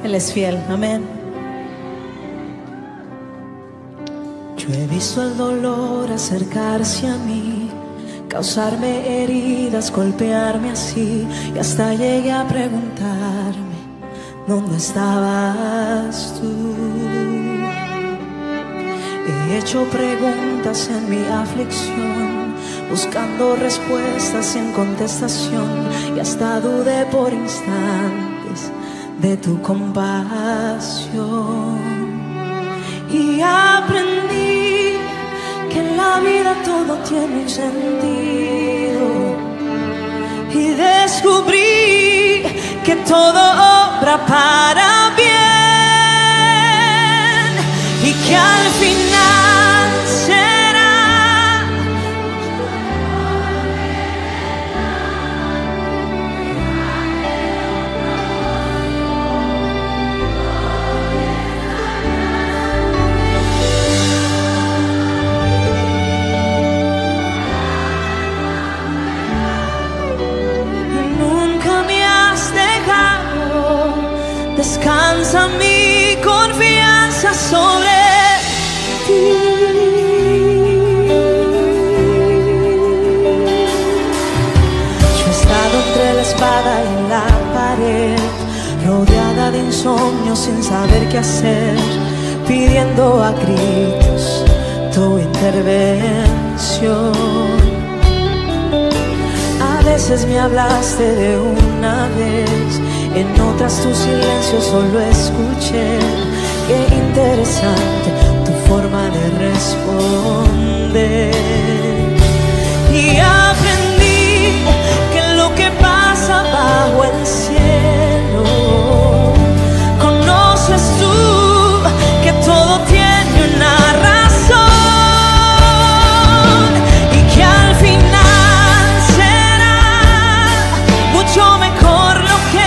Él es fiel, amén. Yo he visto el dolor acercarse a mí, causarme heridas, golpearme así, y hasta llegué a preguntarme, ¿dónde estabas tú? He hecho preguntas en mi aflicción, buscando respuestas sin contestación, y hasta dudé por instantes de tu compasión. Y aprendí que en la vida todo tiene un sentido, y descubrí que todo obra para bien, y que al final será descansa mi confianza sobre ti. Yo he estado entre la espada y la pared, rodeada de insomnio sin saber qué hacer, pidiendo a gritos tu intervención. A veces me hablaste de una vez, en otras tu silencio solo escuché. Qué interesante tu forma de responder. Y aprendí que lo que pasa bajo el cielo, conoces tú, que todo tiene una razón, y que al final será mucho mejor lo que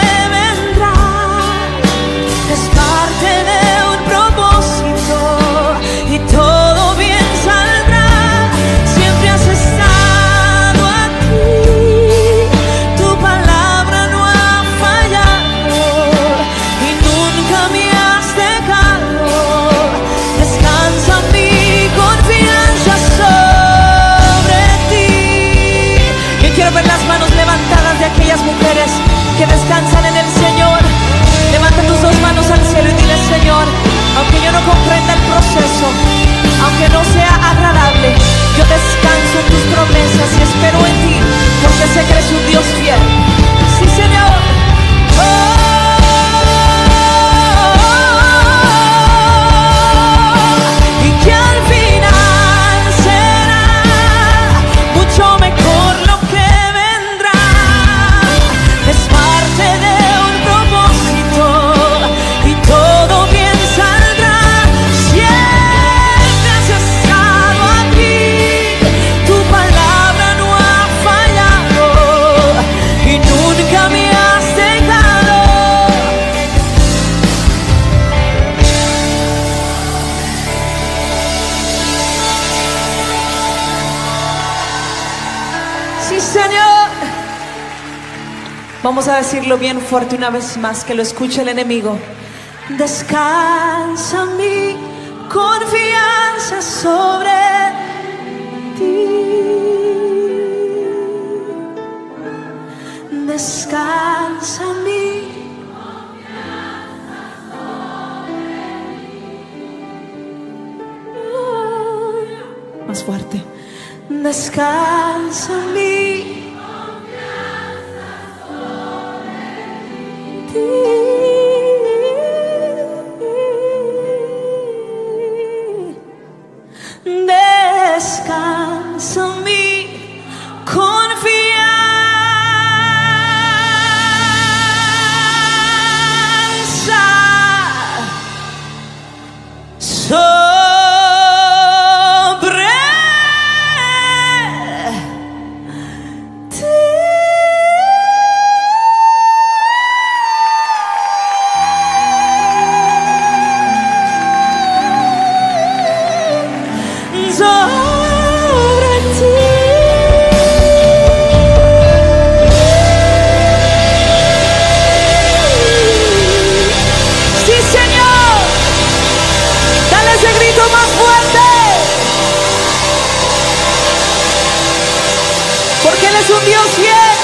es parte de un propósito, y todo bien saldrá. Siempre has estado aquí, tu palabra no ha fallado, y nunca me has dejado. Descansa mi confianza sobre ti. Yo quiero ver las manos levantadas de aquellas mujeres que descansan en el Señor. Levanta tus dos manos al cielo y dile: Señor, aunque yo no comprenda el proceso, aunque no sea agradable, yo descanso en tus promesas y espero en ti, porque sé que eres un Dios fiel. Sí, Señor. Y que al final será mucho mejor lo que vendrá. Es parte de un propósito, y todo bien saldrá. Siempre has estado aquí, tu palabra no ha fallado, y nunca me has dejado. Sí, Señor. Vamos a decirlo bien fuerte una vez más, que lo escuche el enemigo. Descansa mi confianza sobre ti. Descansa mi confianza sobre ti. Más fuerte. Descansa mi descansa mi confianza sobre ti. Dios fiel.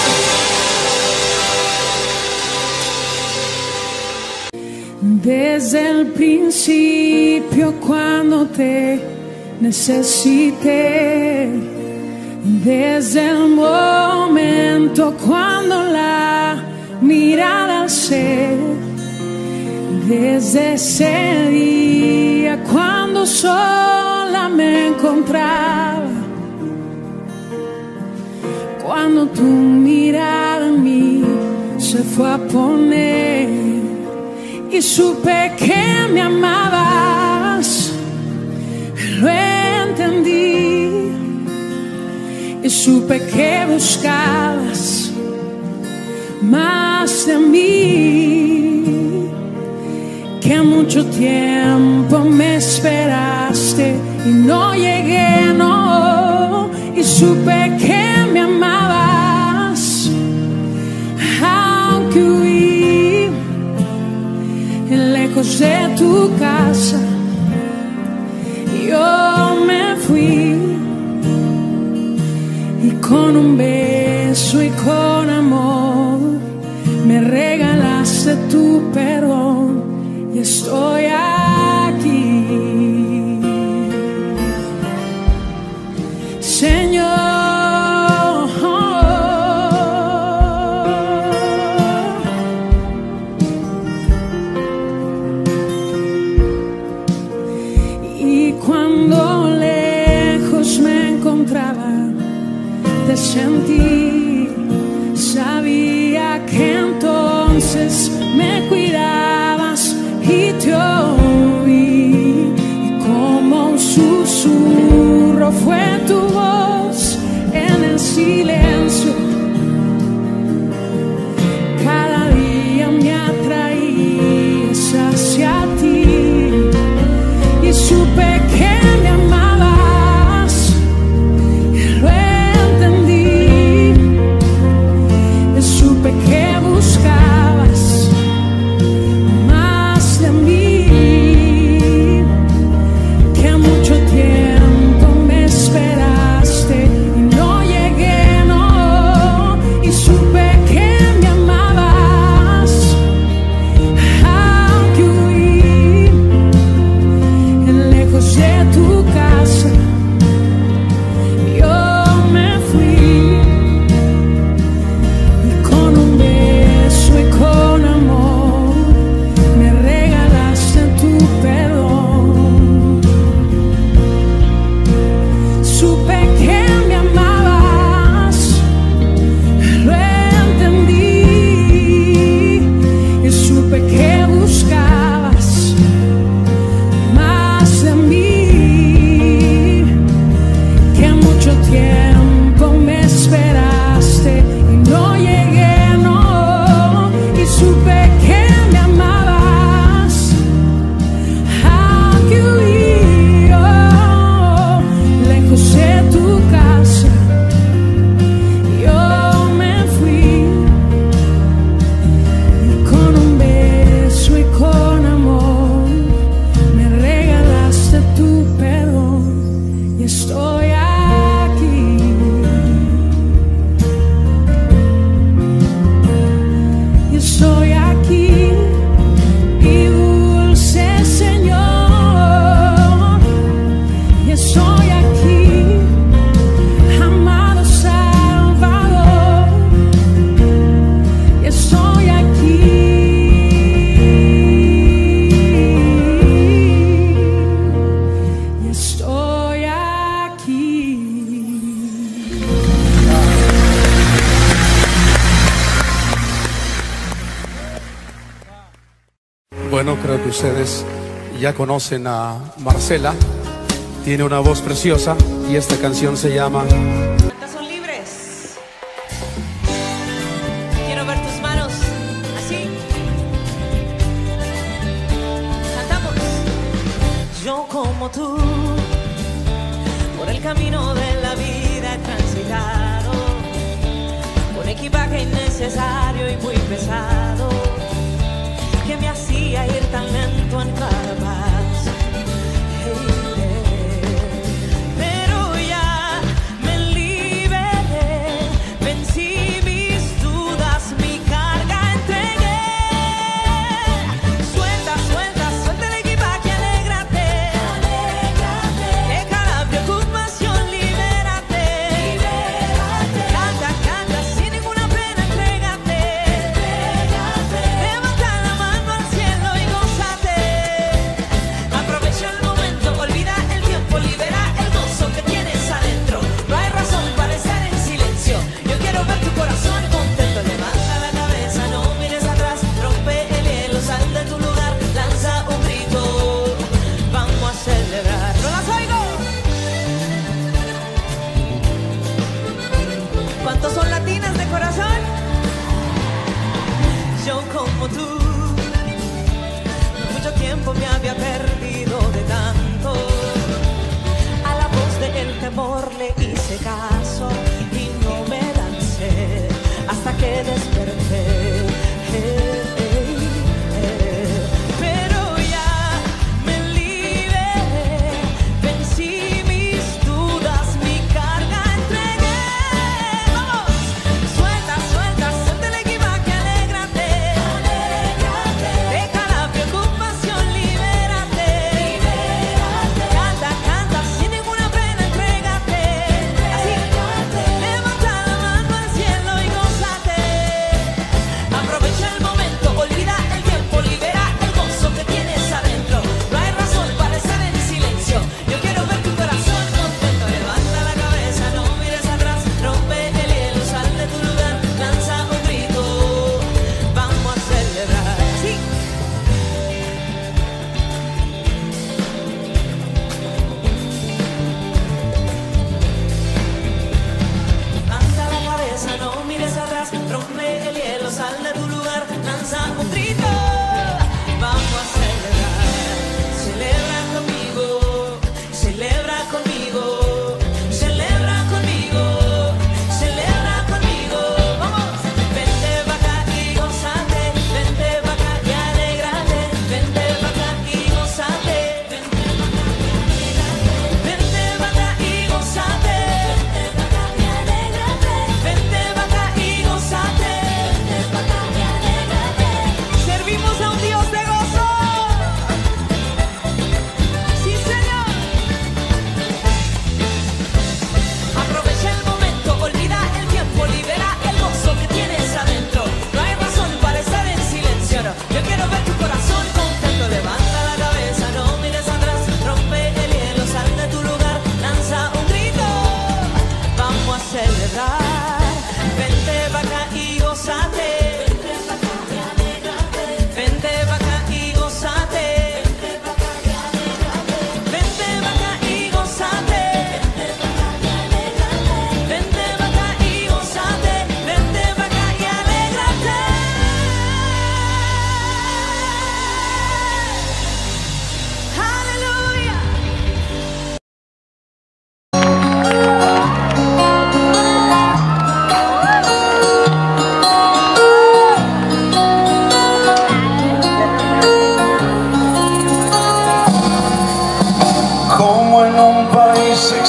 Desde el principio cuando te necesité, desde el momento cuando la mirada alcé, desde ese día cuando sola me encontraba, cuando tu mirada en mí se fue a poner y supe que me amabas, lo entendí y supe que buscabas más de mí, que mucho tiempo me esperaste y no llegué, no, y supe que me amabas, aunque huí lejos de tu casa, yo me fui y con un beso y con amor me regalaste tu perdón y estoy aquí, Señor. Cuando lejos me encontraba, te sentí, sabía que entonces me cuidabas y te oí, y como un susurro fue tu voz en el silencio, cada día me atraías hacia ti. Y supe que me amabas, lo entendí, y supe que buscabas más de mí, que mucho tiempo me esperaste y no llegué, no, y supe que me amabas, aunque huí lejos de tu casa, yo me fui y con un beso y con amor me regalaste tu perdón. Supe que me amabas, lo entendí y supe que buscabas más de mí, que mucho tiempo me esperaste y no llegué, no, y supe que me amabas, aunque huí, oh, lejos de tu casa, yo me fui y con un beso y con amor me regalaste tu perdón y estoy aquí, y estoy aquí, mi dulce Señor, y estoy aquí, amado Salvador, y estoy aquí. Estoy aquí. Bueno, creo que ustedes ya conocen a Marcela. Tiene una voz preciosa y esta canción se llama Son libres. Quiero ver tus manos así. Cantamos. Yo como tú, por el camino de la vida he transitado, con equipaje innecesario y muy pesado, que me hacía ir tan lento en cada paso. Pero ya me liberé, vencí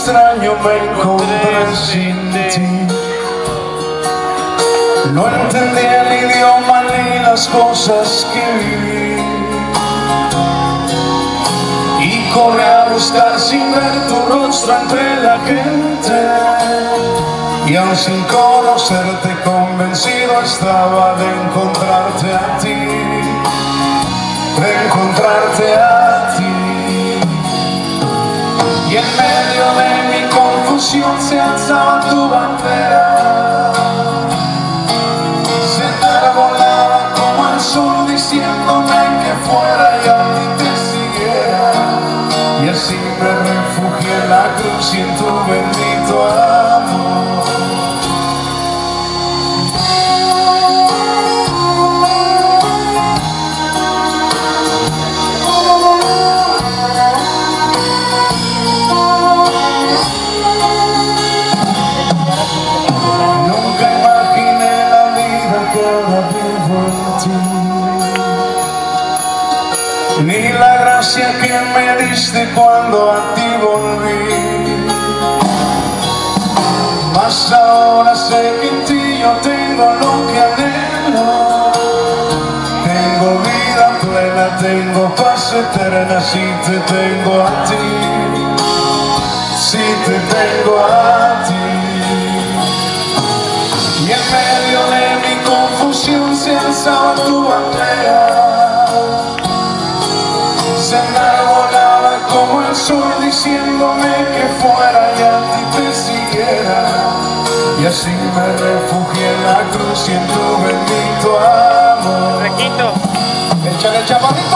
extraño me encontré sin ti. No entendí el idioma ni las cosas que viví, y corrí a buscar sin ver tu rostro entre la gente, y aún sin conocerte convencido estaba de encontrarte a ti, de encontrarte a ti. Y en medio de mi confusión se alzaba tu bandera, se enarbolaba como el sol diciéndome que fuera y a ti te siguiera. Y así me refugié en la cruz y en tu bendito amor. Ni la gracia que me diste cuando a ti volví, mas ahora sé que en ti yo tengo lo que anhelo. Tengo vida plena, tengo paz eterna si te tengo a ti, si te tengo a ti. Y en medio de mi confusión se alzaba tu bandera, se enarbolaba como el sol diciéndome que fuera y a ti te siguiera. Y así me refugié en la cruz y en tu bendito amor. Requito. Échale el chaparrito.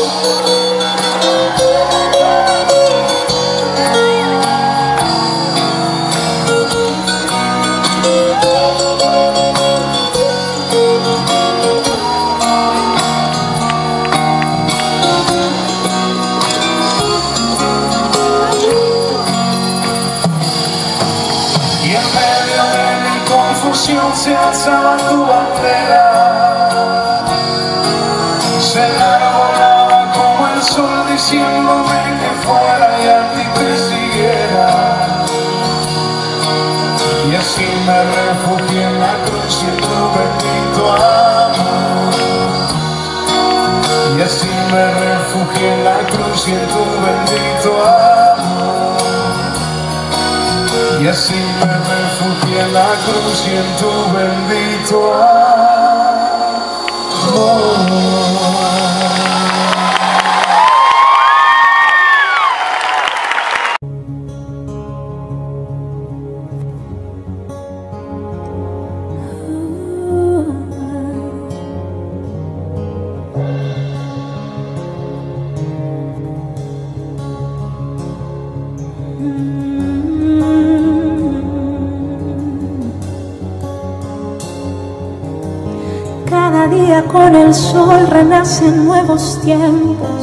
Se alzaba tu bandera, se enarbolaba como el sol diciéndome que fuera y a ti te siguiera. Y así me refugié en la cruz y en tu bendito amor. Y así me refugié en la cruz y en tu bendito amor. Y así me refugié en la cruz y en tu bendito amor. Cada día con el sol renacen nuevos tiempos,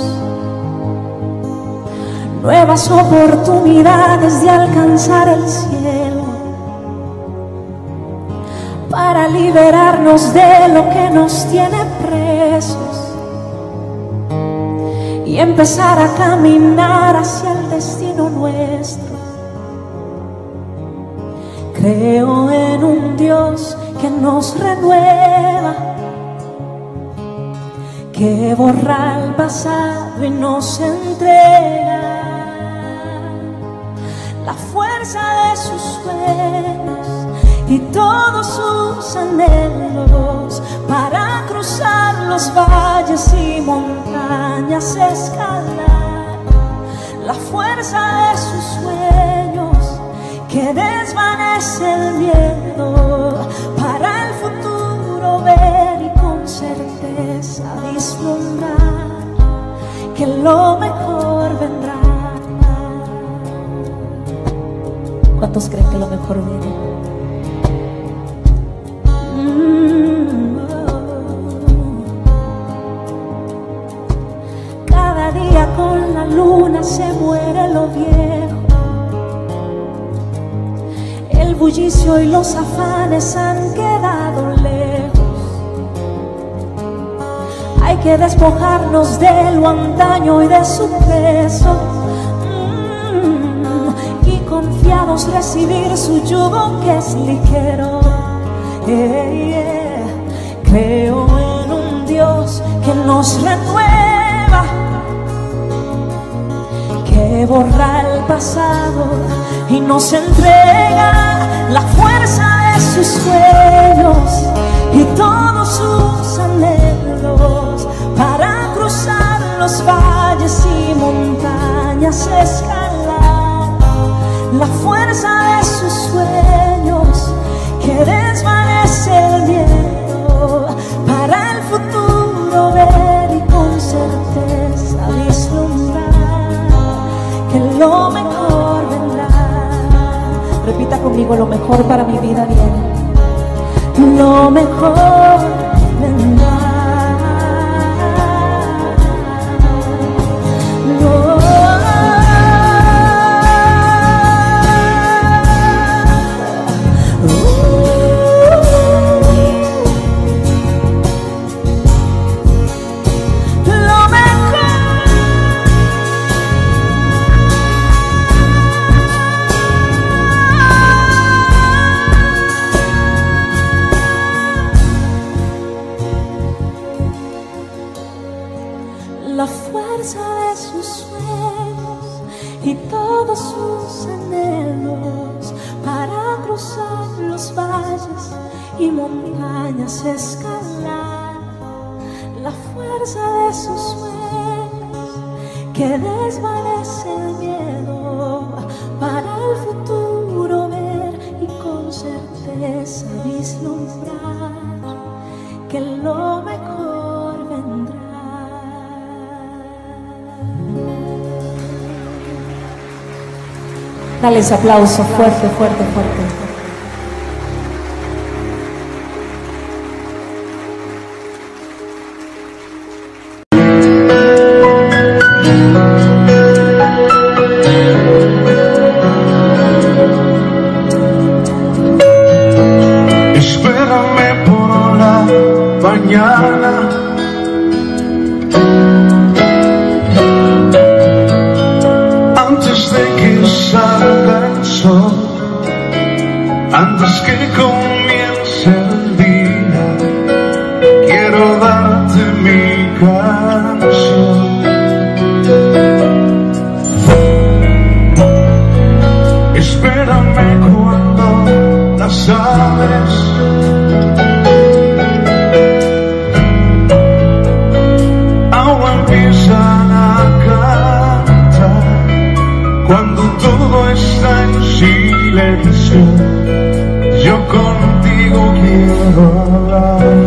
nuevas oportunidades de alcanzar el cielo, para liberarnos de lo que nos tiene presos y empezar a caminar hacia el destino nuestro. Creo en un Dios que nos renueva, que borra el pasado y nos entrega la fuerza de sus sueños y todos sus anhelos, para cruzar los valles y montañas, escalar la fuerza de sus sueños que desvanece el miedo, para el futuro ver y con certeza vislumbrar que lo mejor vendrá. ¿Cuántos creen que lo mejor viene? Cada día con la luna se muere lo viejo, el bullicio y los afanes han quedado lejos. Hay que despojarnos de lo antaño y de su peso, y confiar podemos recibir su yugo que es ligero. Creo en un Dios que nos renueva, que borra el pasado y nos entrega la fuerza de sus sueños y todos sus anhelos para cruzar los valles y montañas, escalar la fuerza de sus sueños que desvanece el miedo, para el futuro ver y con certeza vislumbrar que lo mejor vendrá. Repita conmigo: lo mejor para mi vida viene, lo mejor vendrá. La fuerza de sus sueños y todos sus anhelos para cruzar los valles y montañas, escalar la fuerza de sus sueños que desvanece el miedo, para el futuro ver y con certeza vislumbrar que lo mejor vendrá. Dale ese aplauso fuerte, fuerte, fuerte. Espérame por la mañana, antes de que salga el sol, antes que comience el día, quiero darte mi canción. Espérame cuando las aves ahora empiezan a cantar, cuando todo está en silencio, yo contigo quiero hablar.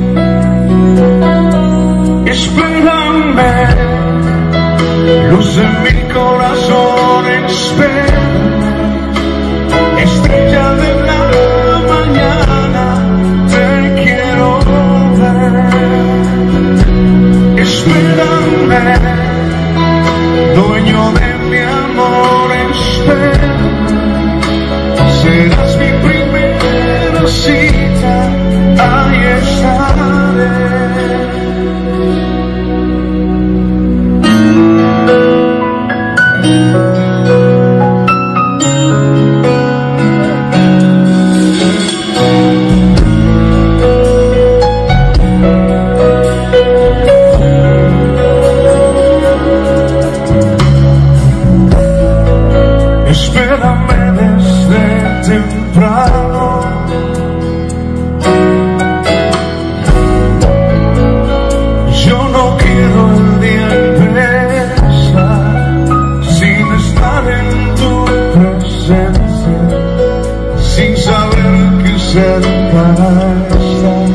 Espérame, luz de mi corazón, espérame, estrella de la mañana, te quiero ver. Espérame, dueño de mi amor, espérame, serás mi primera cita, ahí estaré. Espérame desde temprano, yo no quiero el día empezar sin estar en tu presencia, sin saber que cerca estás.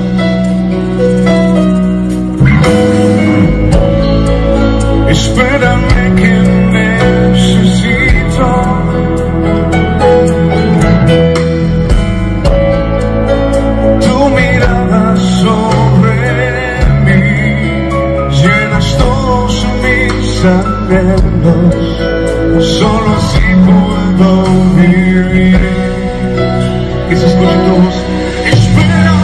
Espérame que necesito tu mirada sobre mí, llenas todos mis anhelos, solo así puedo vivir. Que se escuche tu voz. Espera.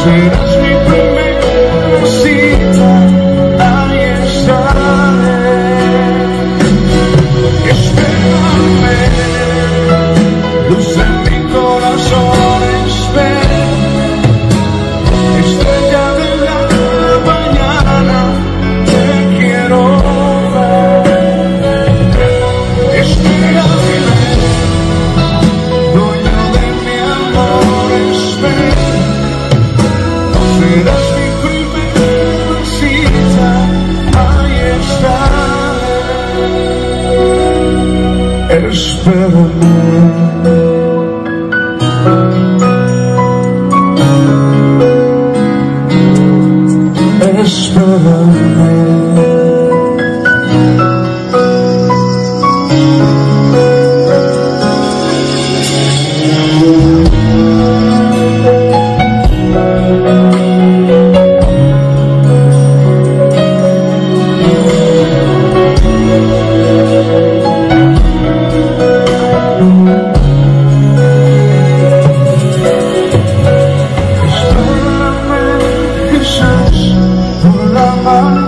serás mi primera cita, ahí estaré. Espérame, luz en mi corazón, espera, estrella de la mañana, te quiero ver. Espérame, dueño de mi amor, espera, serás mi primera cita, ahí estaré. Espérame. Espérame. Espérame, quizás por la mañana.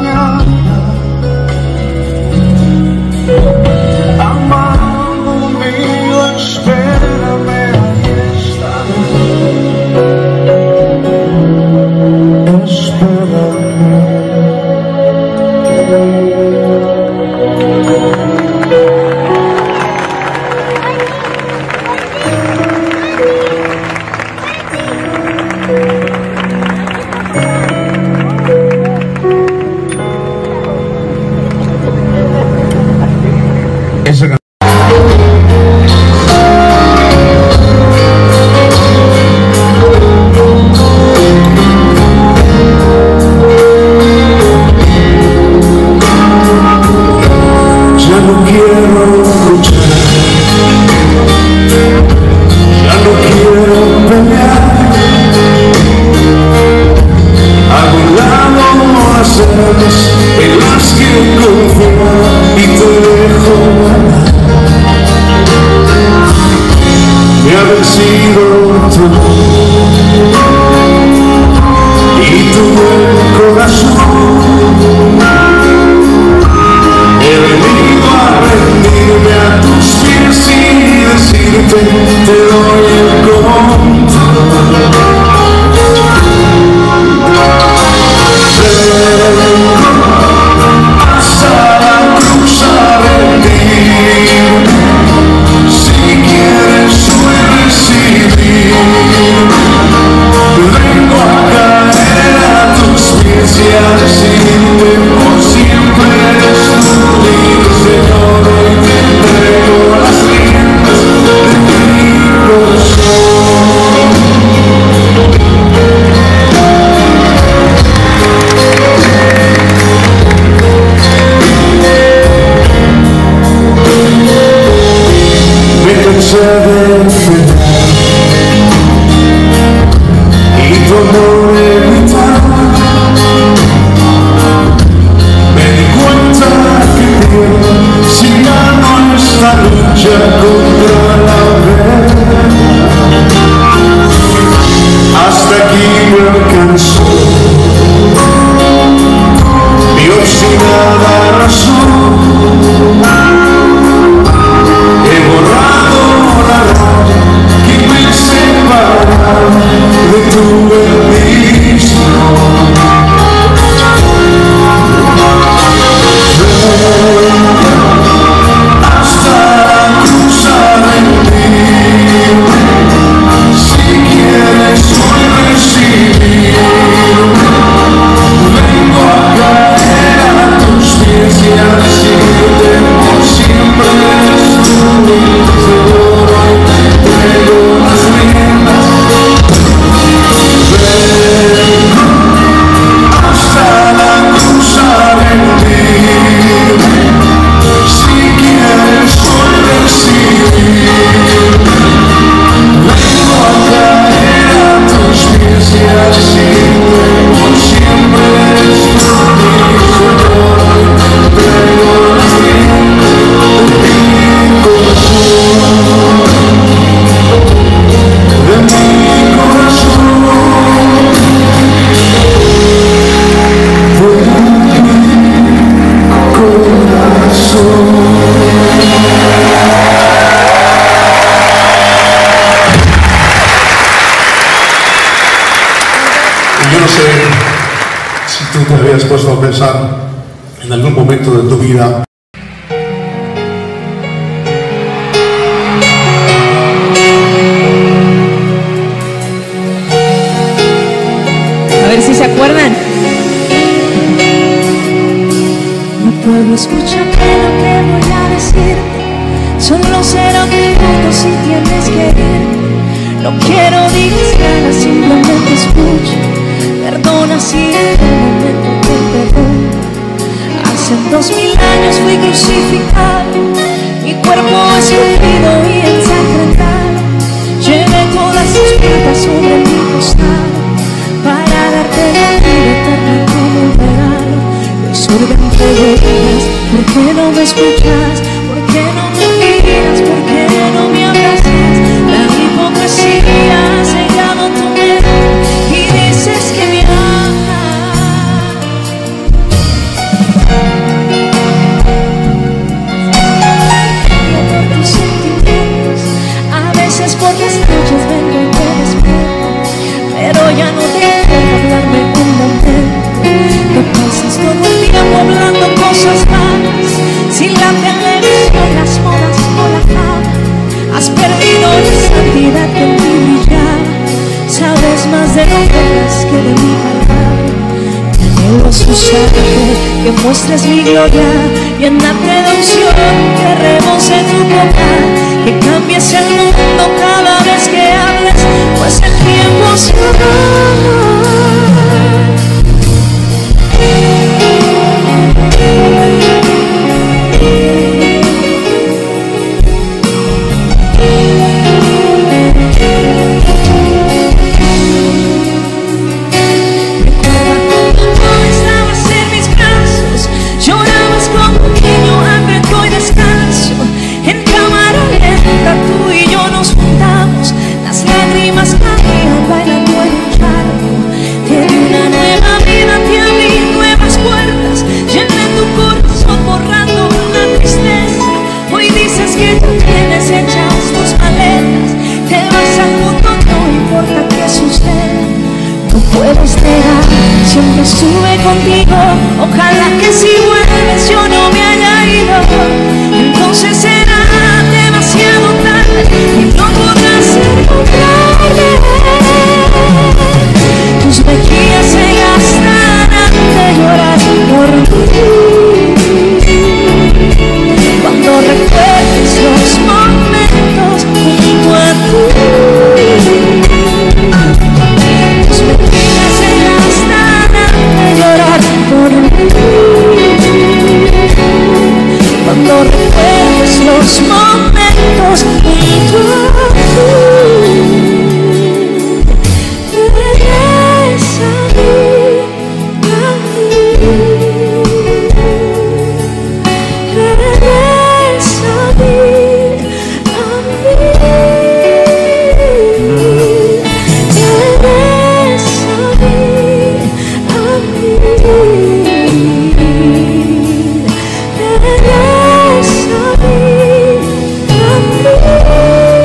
yo no sé si tú te habías puesto a pensar en algún momento de tu vida. A ver si se acuerdan. No puedo escucharte lo que voy a decir. Solo será un minuto si tienes que ir. No quiero digas nada, simplemente escucha. Perdona si en un momento te perdono. Hace 2000 años fui crucificado, mi cuerpo esculpido y ensangrentado. Llevé todas sus puertas sobre mi costado para darte la vida eterna como un regalo. Hoy surgen preguntas, ¿por qué no me escuchas? ¿Por qué no me miras? ¿Por qué no me abrazas? La hipocresía ha sellado tu mente y dices que me amas. Por tus sentimientos, a veces por las noches vengo y te despierto, pero ya no te puedo hablarme un momento. Te pasas todo el tiempo hablando cosas malas, sin la televisión, las modas o la fama. Has perdido la santidad que en ti brillaba. Sabes más de novelas que de mi palabra. Anhelo escucharte, que muestres mi gloria, llenarte de unción, que rebose tu boca, que cambies el mundo cada vez que hables, pues el tiempo se acaba. Tú y yo nos juntamos, las lágrimas caían bailando en un charco. Te di una nueva vida, te abrí nuevas puertas, llené tu corazón borrando una tristeza. Hoy dices que tú tienes hechas tus maletas, te vas al mundo, no importa qué suceda. No puedes negar, siempre estuve contigo. Ojalá que si vuelves yo no me haya ido. Entonces será demasiado tarde y no podrás encontrarme. Tus mejillas se gastarán de llorar por mí. Cuando recuerdes los momentos junto a ti. Tus mejillas se gastarán de llorar por mí. Cuando recuerdes los momentos junto a ti. Regresa a mí, a mí. Regresa a mí, a mí. Regresa a mí, a mí. Regresa a mí, a mí.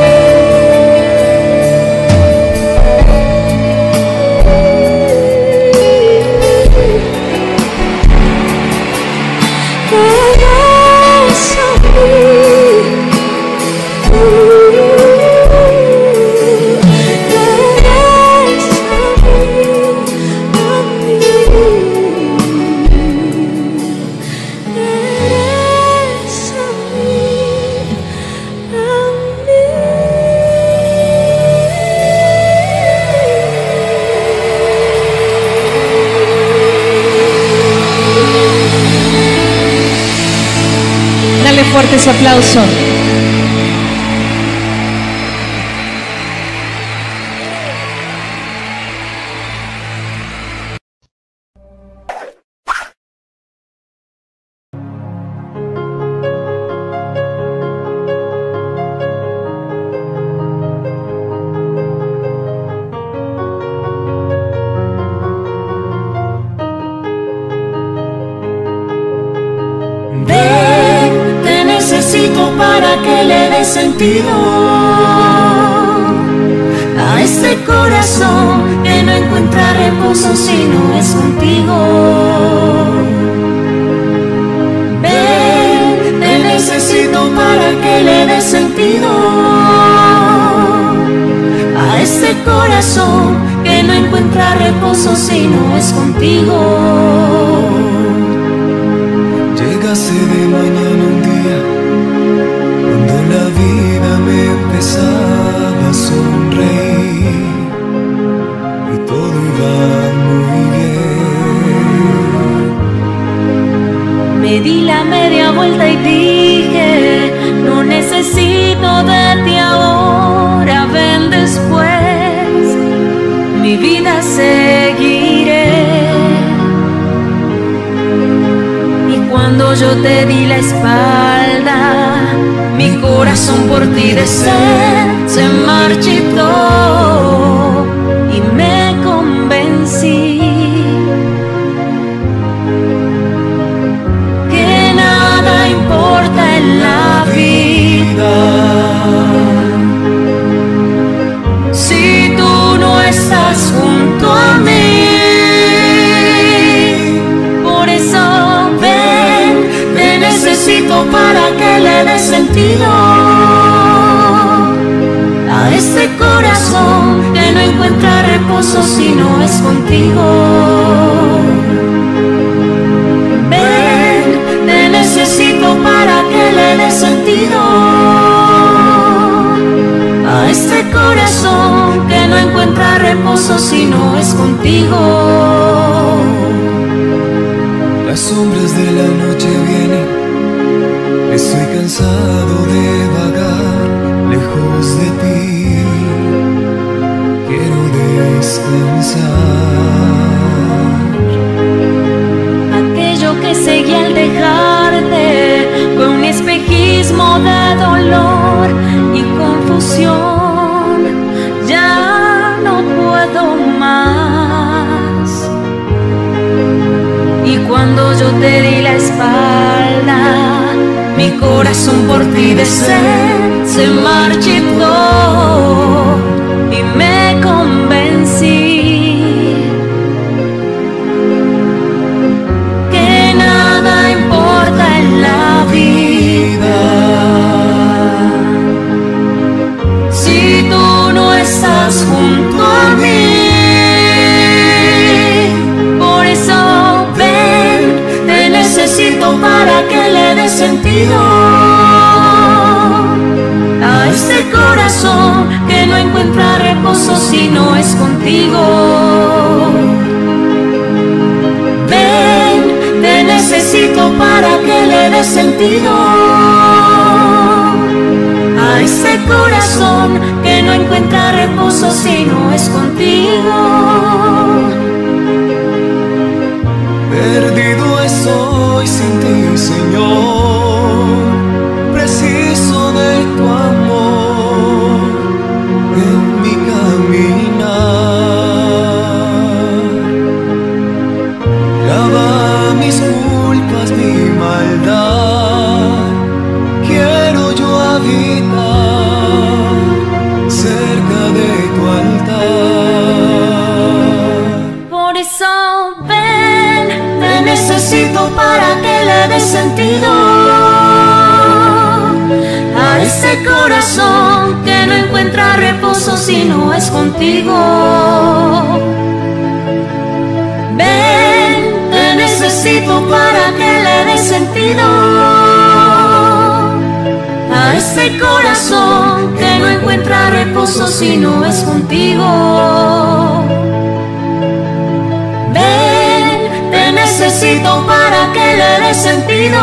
Dale fuerte ese aplauso. Para que le dé sentido a este corazón que no encuentra reposo si no es contigo. Ven, te necesito para que le des sentido a este corazón que no encuentra reposo si no es contigo. Llegase de mañana un día cuando la vida me empezaba a sonreír y todo iba muy bien. Me di la media vuelta y dije, no necesito de ti ahora, ven después, mi vida seguiré. Y cuando yo te di la espalda, mi corazón por ti de sed se marchitó y me convencí que nada importa en la vida si tú no estás junto a mí. Por eso ven, te necesito para que le des sentido a este corazón que no encuentra reposo si no es contigo. Ven, te necesito para que le des sentido a este corazón que no encuentra reposo si no es contigo. Las sombras de la noche vienen, estoy cansado de vagar lejos de ti, quiero descansar. Aquello que seguí al dejarte fue un espejismo de dolor y confusión, ya no puedo más. Y cuando yo te di la espalda, mi corazón por ti de sed se marchitó y me convencí que nada importa en la vida si tú no estás junto a mí. Por eso ven, te necesito para que le des sentido a este corazón que no encuentra reposo si no es contigo. Ven, te necesito para que le des sentido a este corazón que no encuentra reposo si no es contigo. Perdido estoy sin ti, Señor, preciso de tu amor en mi caminar. Lava mis culpas, mi maldad, quiero yo habitar cerca de tu altar. Por eso ven, te necesito para que le des sentido a ese corazón que no encuentra reposo si no es contigo. Ven, te necesito para que le des sentido a este corazón que no encuentra reposo si no es contigo. Ven, te necesito para que le des sentido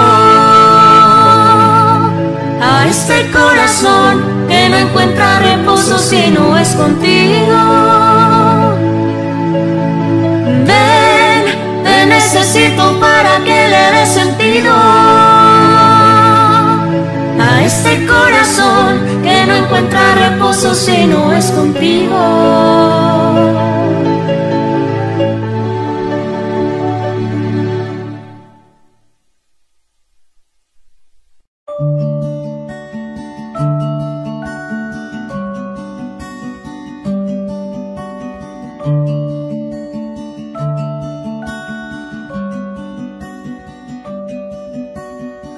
a este corazón que no encuentra reposo si no es contigo. Ven, te necesito para que le des sentido a este corazón que no encuentra reposo si no es contigo.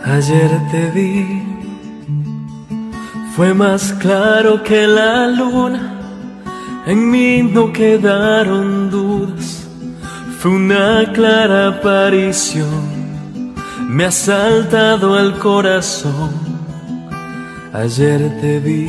Ayer te vi, fue más claro que la luna, en mí no quedaron dudas, fue una clara aparición, me ha saltado al corazón. Ayer te vi,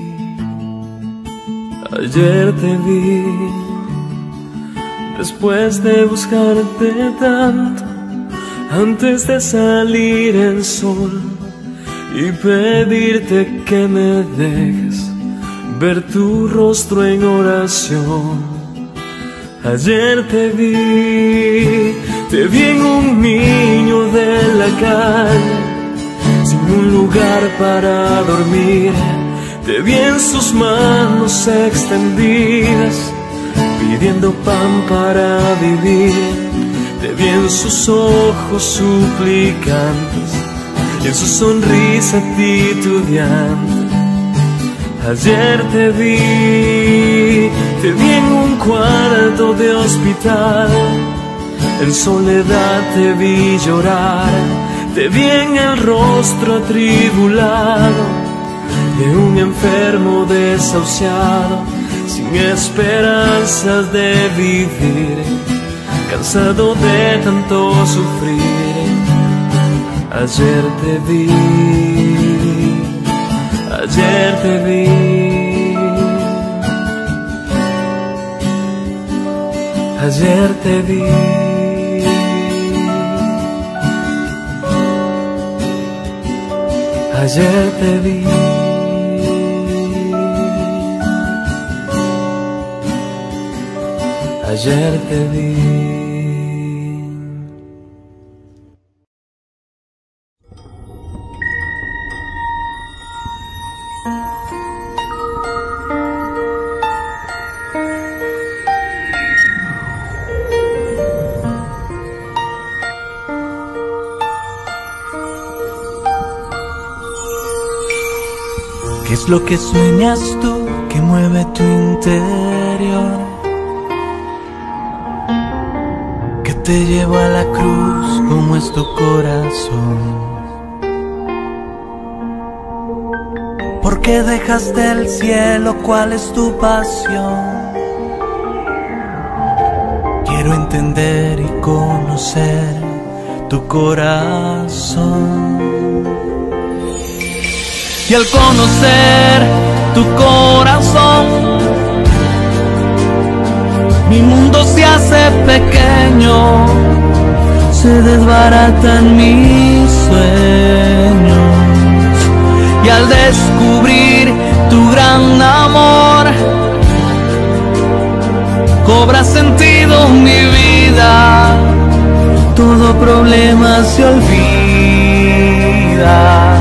después de buscarte tanto, antes de salir el sol y pedirte que me dejes ver tu rostro en oración. Ayer te vi en un niño de la calle, sin un lugar para dormir. Te vi en sus manos extendidas, pidiendo pan para vivir. Te vi en sus ojos suplicantes y en su sonrisa titubeante. Ayer te vi en un cuarto de hospital, en soledad te vi llorar. Te vi en el rostro atribulado de un enfermo desahuciado, sin esperanzas de vivir, cansado de tanto sufrir. Ayer te vi, ayer te vi, ayer te vi, ayer te vi. Ayer te vi. ¿Qué es lo que sueñas tú que mueve tu interior? Que te lleva a la cruz, ¿cómo es tu corazón? ¿Por qué dejaste el cielo? ¿Cuál es tu pasión? Quiero entender y conocer tu corazón. Y al conocer tu corazón, mi mundo se hace pequeño, se desbaratan mis sueños. Y al descubrir tu gran amor, cobra sentido mi vida, todo problema se olvida.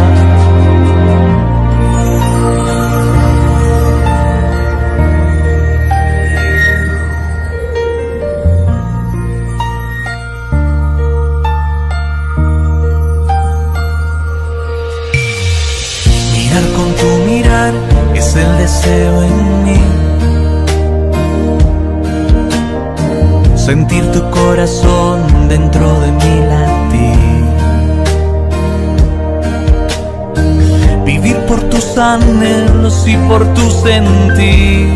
Con tu mirar es el deseo en mí, sentir tu corazón dentro de mi latir, vivir por tus anhelos y por tu sentir.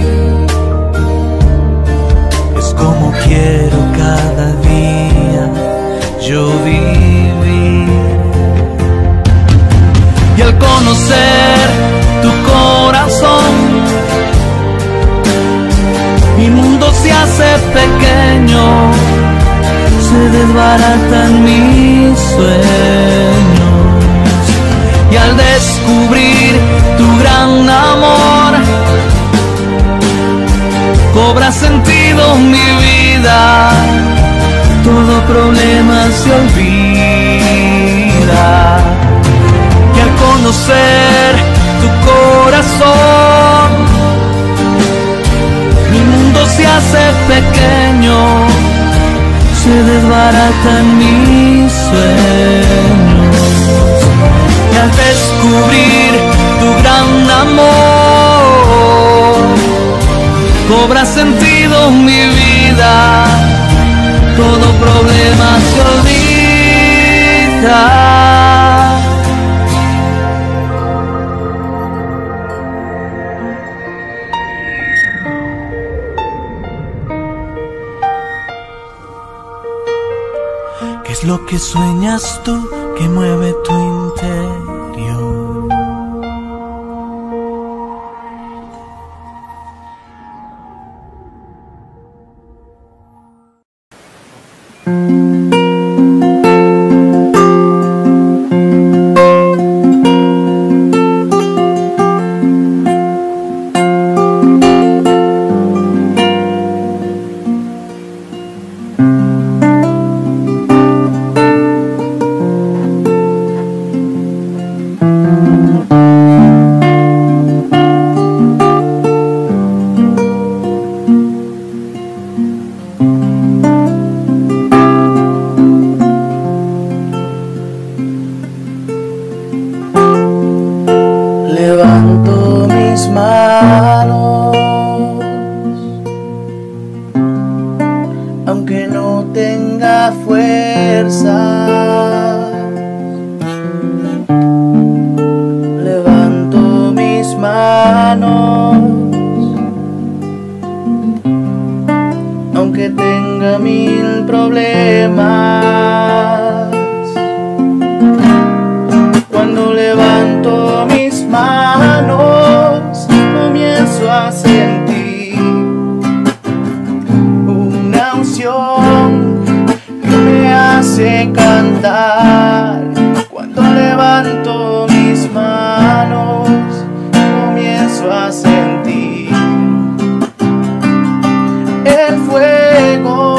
Es como quiero cada día yo vivir. Y al conocer tu corazón, mi mundo se hace pequeño, se desbaratan mis sueños. Y al descubrir tu gran amor, cobra sentido mi vida, todo problema se olvida. Y al conocer tu corazón, mi mundo se hace pequeño, se desbaratan mis sueños. Y al descubrir tu gran amor, cobra sentido mi vida, todo problema se olvida. ¿Qué es lo que sueñas tú que mueve tu interior? Levanto mis manos, aunque no tenga fuerza. Levanto mis manos, aunque tenga mil problemas. Cuando levanto mis manos, comienzo a sentir una unción que me hace cantar. Cuando levanto mis manos, comienzo a sentir el fuego.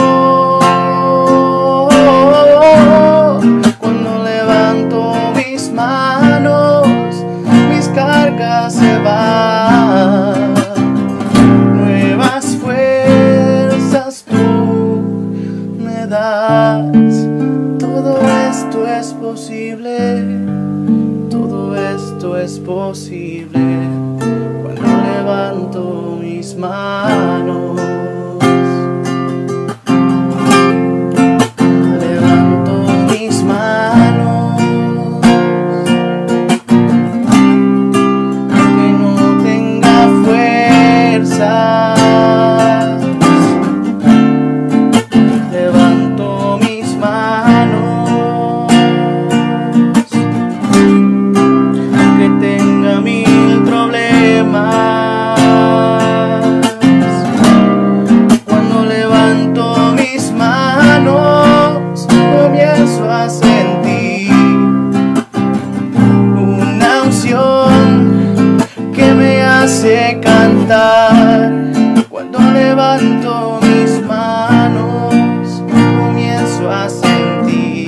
Cuando levanto mis manos, mis cargas se van. Nuevas fuerzas tú me das. Todo esto es posible. Todo esto es posible cuando levanto mis manos. Cantar. Cuando levanto mis manos, comienzo a sentir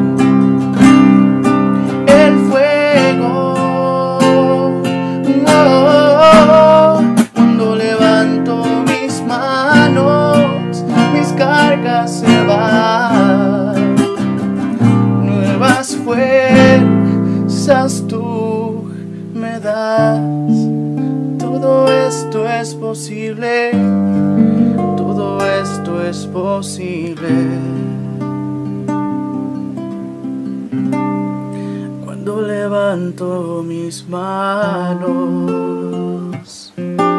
el fuego. Cuando levanto mis manos, mis cargas se van. Nuevas fuerzas tú me das. Todo esto es posible, todo esto es posible. Cuando levanto mis manos,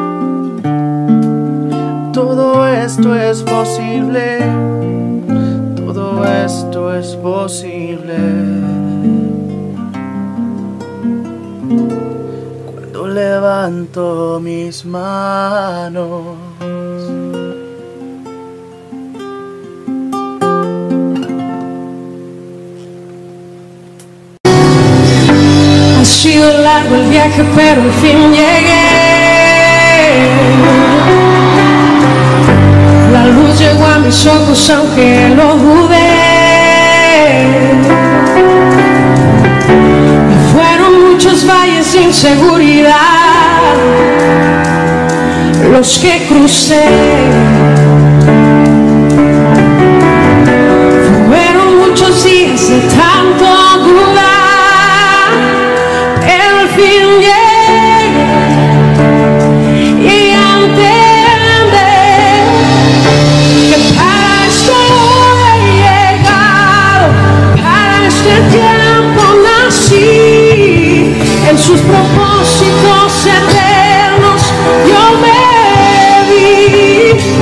todo esto es posible, todo esto es posible. Levanto mis manos. Ha sido largo el viaje, pero al fin llegué. La luz llegó a mis ojos, aunque lo dudé. Muchos valles de inseguridad los que crucé. Fueron muchos días de tanto dudar, pero al fin llegué y entendí que para esto he llegado, para este tiempo nací. En sus propósitos eternos yo me vi.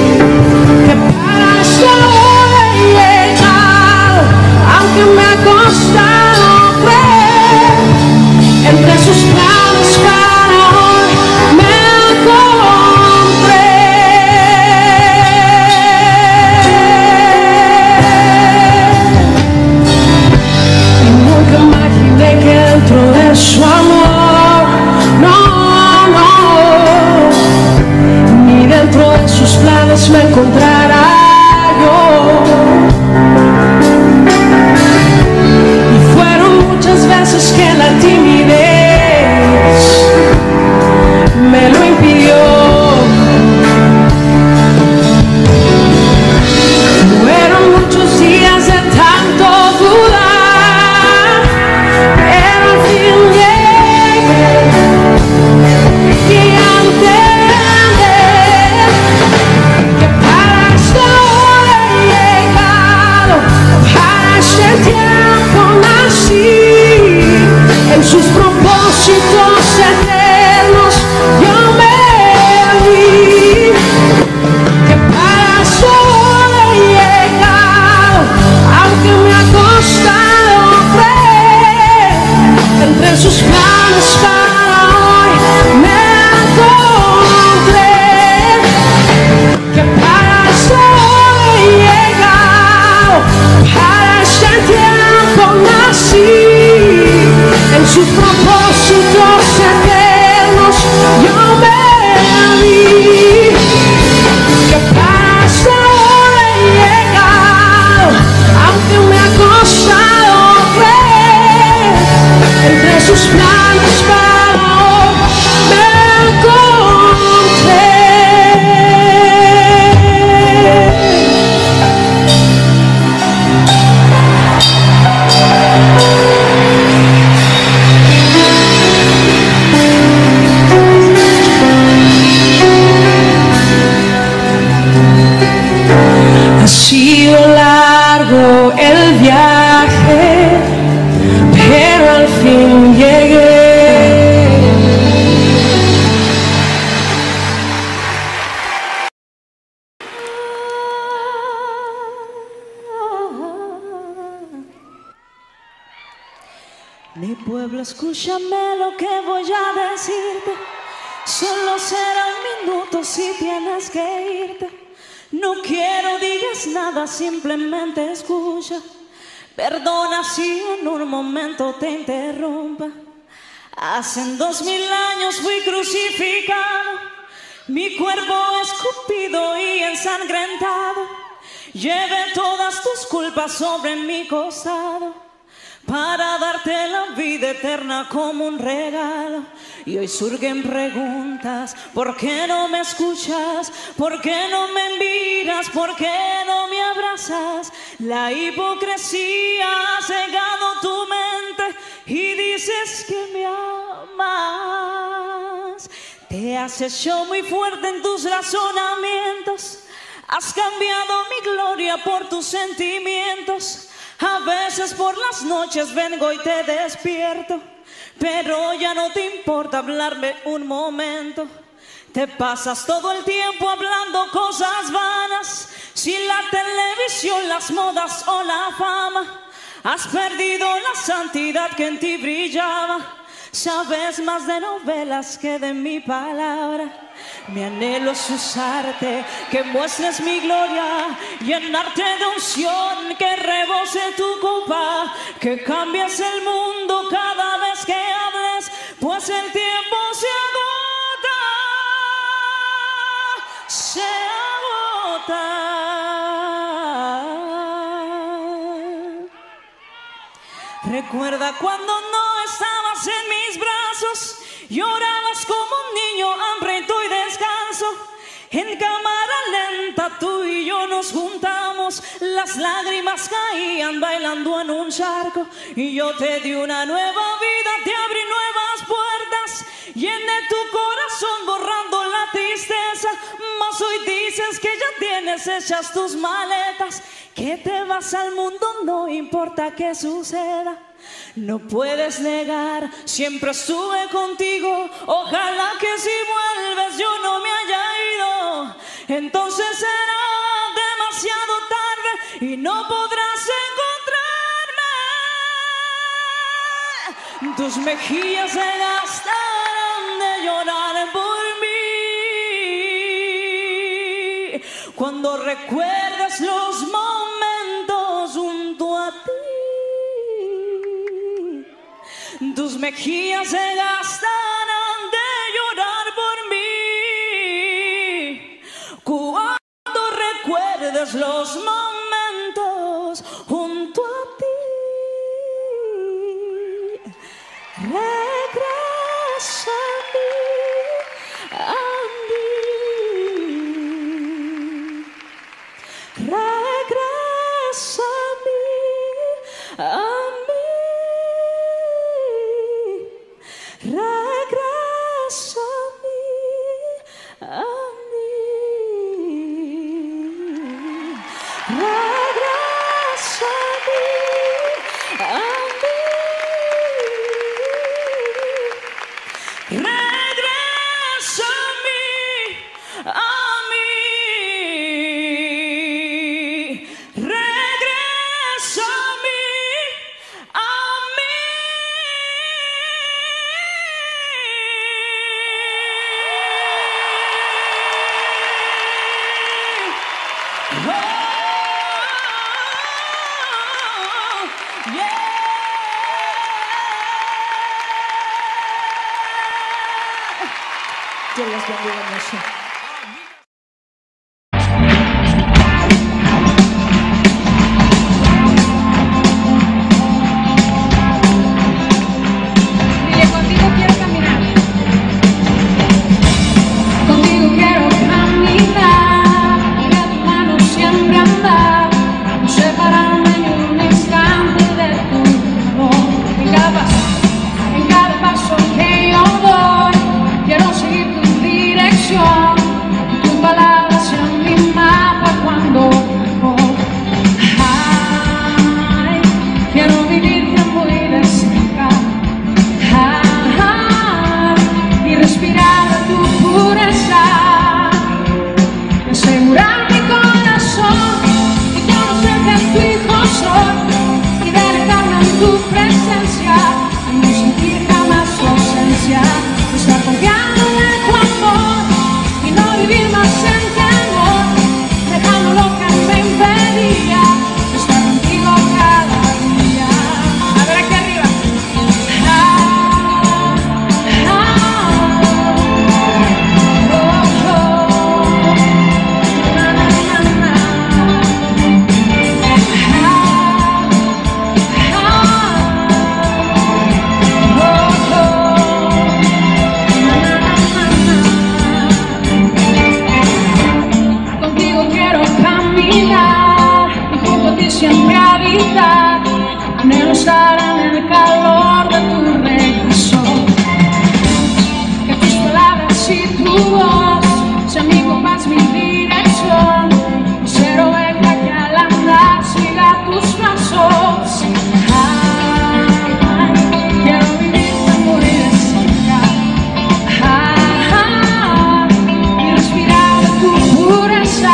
largo el viaje, pero al fin llegué. Mi pueblo, escúchame lo que voy a decirte. Solo serán minutos si tienes que irte. No quiero digas nada, simplemente escucha. Perdona si en un momento te interrumpa. Hace 2000 años fui crucificado, mi cuerpo escupido y ensangrentado. Llevé todas tus culpas sobre mi costado para darte la vida eterna como un regalo. Y hoy surgen preguntas: ¿por qué no me escuchas? ¿Por qué no me miras? ¿Por qué no me abrazas? La hipocresía ha cegado tu mente y dices que me amas. Te has hecho muy fuerte en tus razonamientos, has cambiado mi gloria por tus sentimientos. A veces por las noches vengo y te despierto, pero ya no te importa hablarme un momento. Te pasas todo el tiempo hablando cosas vanas, sin la televisión, las modas o la fama. Has perdido la santidad que en ti brillaba. Sabes más de novelas que de mi palabra. Mi anhelo es usarte, que muestres mi gloria, llenarte de unción, que rebose tu copa, que cambies el mundo cada vez que hables, pues el tiempo se agota, se agota. Recuerda cuando no estabas en mis brazos, llorabas como un niño hambriento y descanso. En cámara lenta tú y yo nos juntamos, las lágrimas caían bailando en un charco. Y yo te di una nueva vida, te abrí nuevas puertas, llené tu corazón borrando la tristeza. Mas hoy dices que ya tienes hechas tus maletas, que te vas al mundo, no importa qué suceda. No puedes negar, siempre estuve contigo. Ojalá que si vuelves yo no me haya ido. Entonces será demasiado tarde y no podrás encontrarme. Tus mejillas se gastarán de llorar por mí cuando recuerdes los momentos junto a ti. Tus mejillas se gastarán de llorar por mí cuando recuerdes los momentos junto a ti. Regresa a mí, regresa a mí. Regresa a mí, regresa a mí, regresa a mí, regresa a mí, a mí. Dios los bendiga mucho. Dile, contigo quiero caminar. Contigo quiero caminar y de tu mano siempre andar, no separarme ni un instante de tu amor. En cada paso que yo doy, quiero seguir tu dirección. evitar. Anhelo estar en el calor de tu regreso. Que tus palabras y tu voz sean mi compás, mi dirección. Ser oveja que al andar siga tus pasos. Quiero vivirte muy de cerca. Y respirar tu pureza.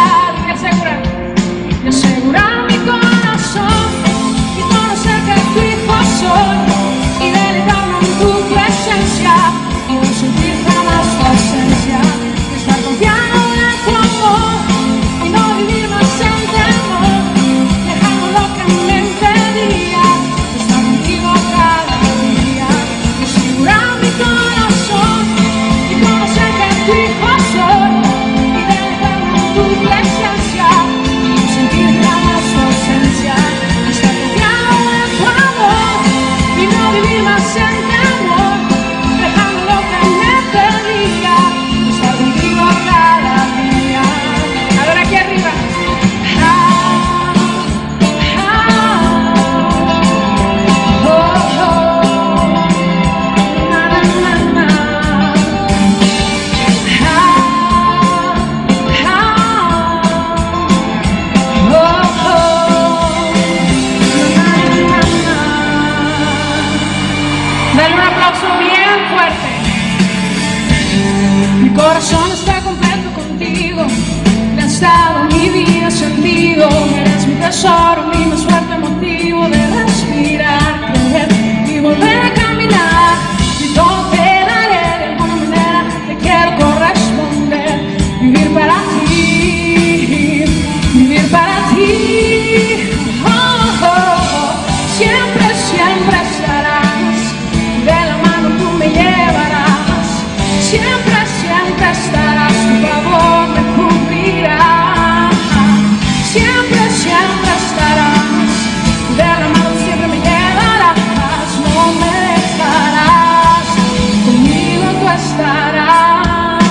Y asegurar mi corazón y conocer que tu hijo soy y deleitarme en tu presencia y no sentir jamás tu ausencia, y estar confiado en tu amor y no vivir más en temor, dejando lo que me impedía de estar contigo cada día. Y asegurar mi corazón y conocer que tu hijo soy y deleitarme en tu presencia, sentir jamás tu ausencia, estar confiado en tu amor y no vivir más en temor, dejando lo que me pedía, estar contigo cada día. Ahora aquí arriba. Dale un aplauso bien fuerte. Mi corazón está completo contigo. Le has dado mi vida sentido. Eres mi tesoro, mi más fuerte motivo de respirar, creer y volver a caminar. Y todo te daré de alguna manera. Te quiero corresponder. Vivir para ti. Vivir para ti. Oh, oh, oh. Siempre, siempre estarás. De la mano tú me llevarás, siempre, siempre estarás, tu favor me cubrirá. Siempre, siempre estarás, de la mano siempre me llevarás, no me dejarás, conmigo tú estarás.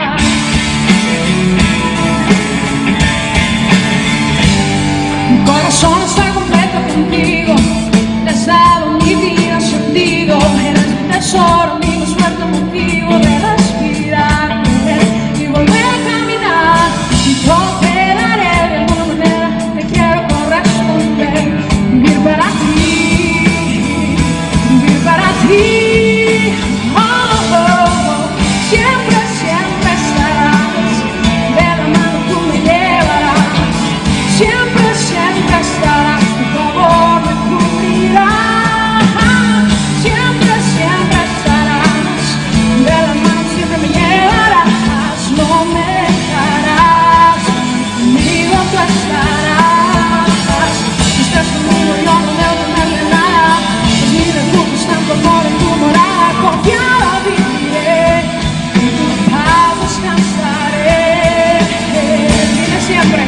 Mi corazón está completo contigo, le has dado mi vida sentido. Eres mi tesoro, mi más fuerte motivo de respirar, creer y volver a caminar. Y todo te daré de alguna manera, te quiero corresponder. Vivir para ti, vivir para ti. Oh, oh, oh. Siempre, siempre estarás, de la mano tú me llevarás. Siempre, siempre estarás, tu favor me cubrirá. Siempre, siempre estarás, de la mano siempre me llevarás, no me dejarás, conmigo tú estarás. Si estás conmigo yo no debo temerle nada, pues mi refugio está en tu amor, en tu morada. Confiado viviré, en tu paz descansaré. Dile siempre.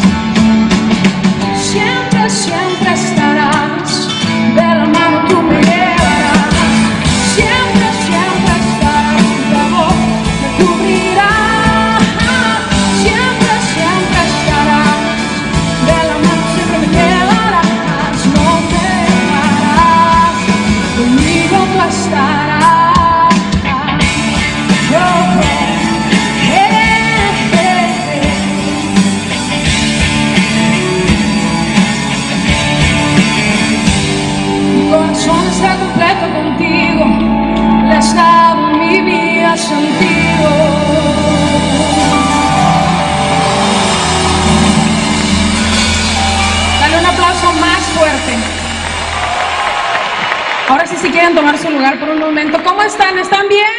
Siempre, siempre estarás, de la mano tú me llevarás. Siempre, siempre estarás, tu favor me cubrirá. Siempre, siempre estarás, de la mano siempre me llevarás, no me dejarás, conmigo tú estarás. Oh, oh. Mi corazón está completo contigo, le has dado mi vida sentido. Dale un aplauso más fuerte. Ahora sí, si quieren tomar su lugar por un momento. ¿Cómo están? ¿Están bien?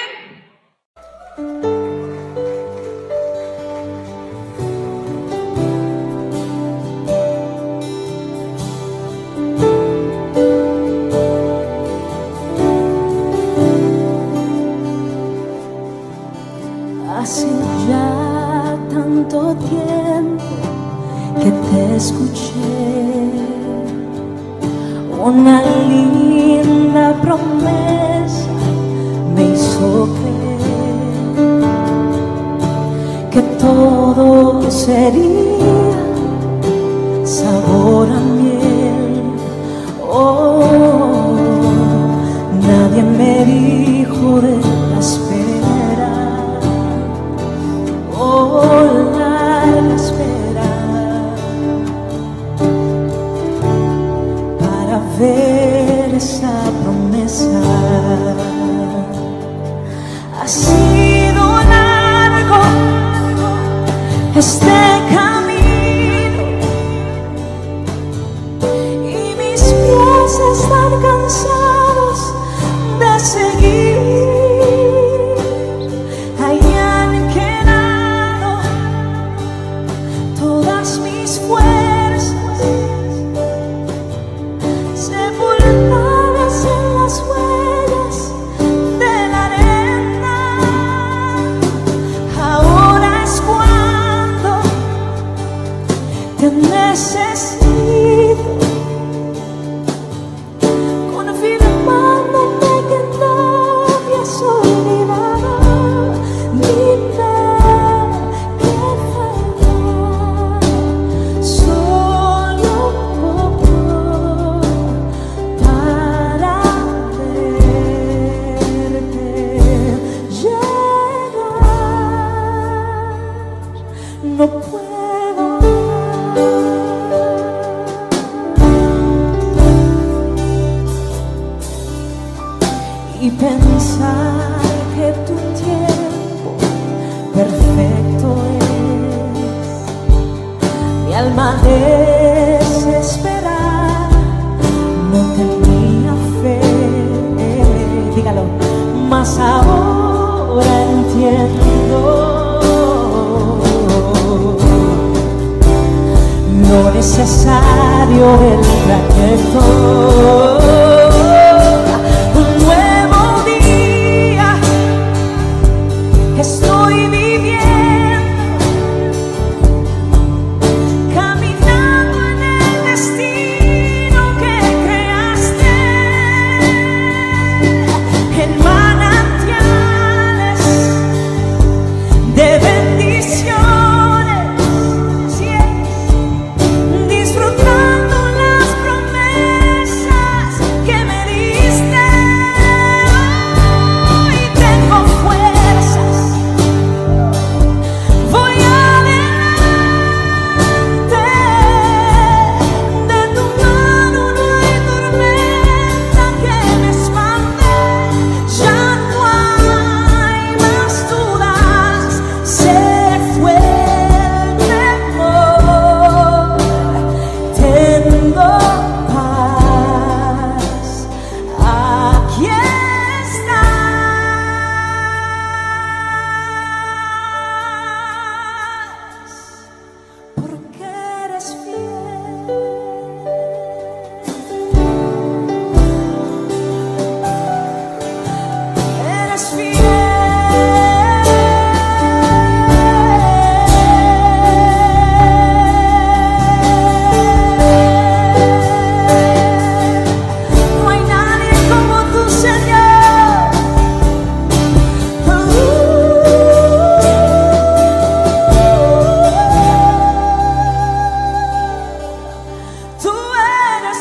Hace ya tanto tiempo que te escuché, una linda promesa me hizo creer que todo sería sabor a miel ver esa promesa. Ha sido largo este camino y mis pies están cansados de seguir. Hayan quedado todas mis fuerzas sepultadas en las huellas de la arena. Ahora es cuando te necesito, confirmándote que no me has olvidado. Dime qué falta, solo un poco para verte llegar. No puedo y pensar que tu tiempo perfecto es. Mi alma desesperada no tenía fe, dígalo, mas ahora entiendo lo necesario del trayecto. Estoy viviendo, caminando en el destino que creaste, en manantiales de bendiciones, sí es, disfrutando las promesas que me diste. Hoy tengo fuerzas. Voy adelante, de tu mano no hay tormenta que me espante. Ya no hay más dudas, se fue el temor. Tengo paz, aquí estás, porque eres fiel. Eres fiel. No hay nadie como tú, Señor. Tú eres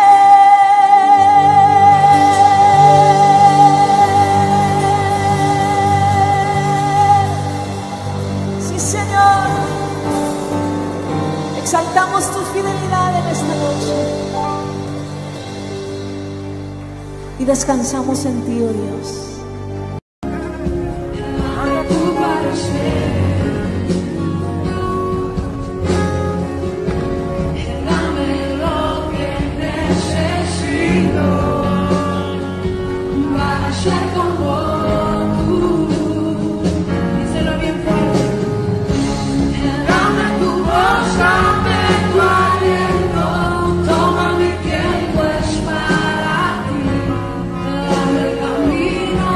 fiel. Sí, Señor. Exaltamos tu fidelidad en esta noche y descansamos en ti, oh Dios. Toma mi tiempo, es para ti, dame el camino.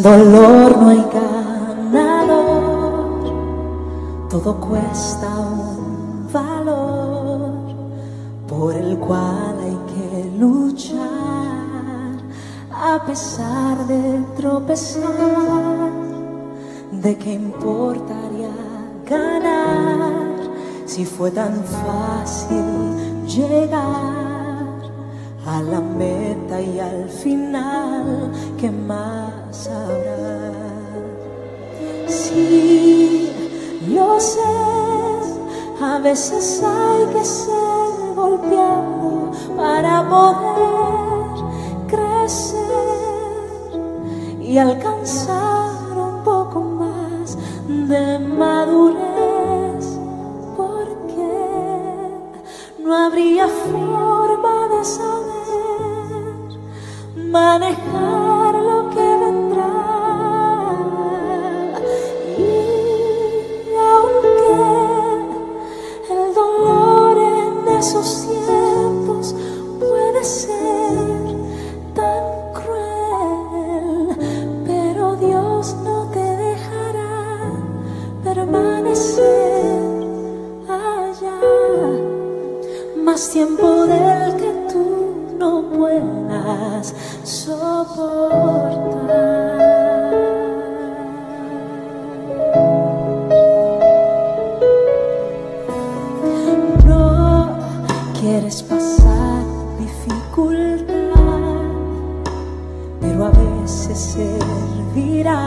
dolor no hay ganador, todo cuesta un valor por el cual hay que luchar. A pesar de tropezar, ¿de qué importaría ganar si fue tan fácil llegar a la meta y al final? ¿Qué más habrá? Sí, lo sé, a veces hay que ser golpeado para poder crecer y alcanzar un poco más de madurez, porque no habría forma de saber manejar lo que vendrá. Y aunque el dolor en esos tiempos puede ser tan cruel, pero Dios no te dejará permanecer allá más tiempo del que tú no puedas soportar. No quieres pasar dificultad, pero a veces servirá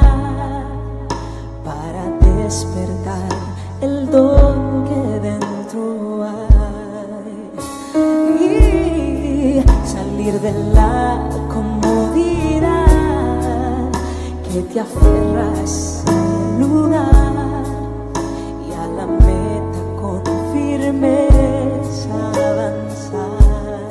para despertar el don que dentro hay y salir de la comodidad que te aferra a ese lugar y a la meta con firmeza avanzar.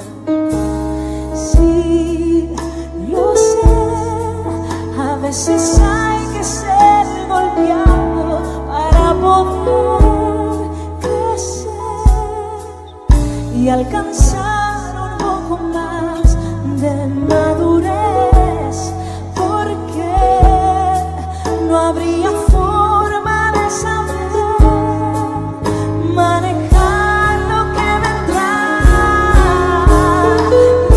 Sí, lo sé, a veces hay que ser golpeado para poder crecer y alcanzar un poco más de madurez, porque no habría forma de saber manejar lo que vendrá. Y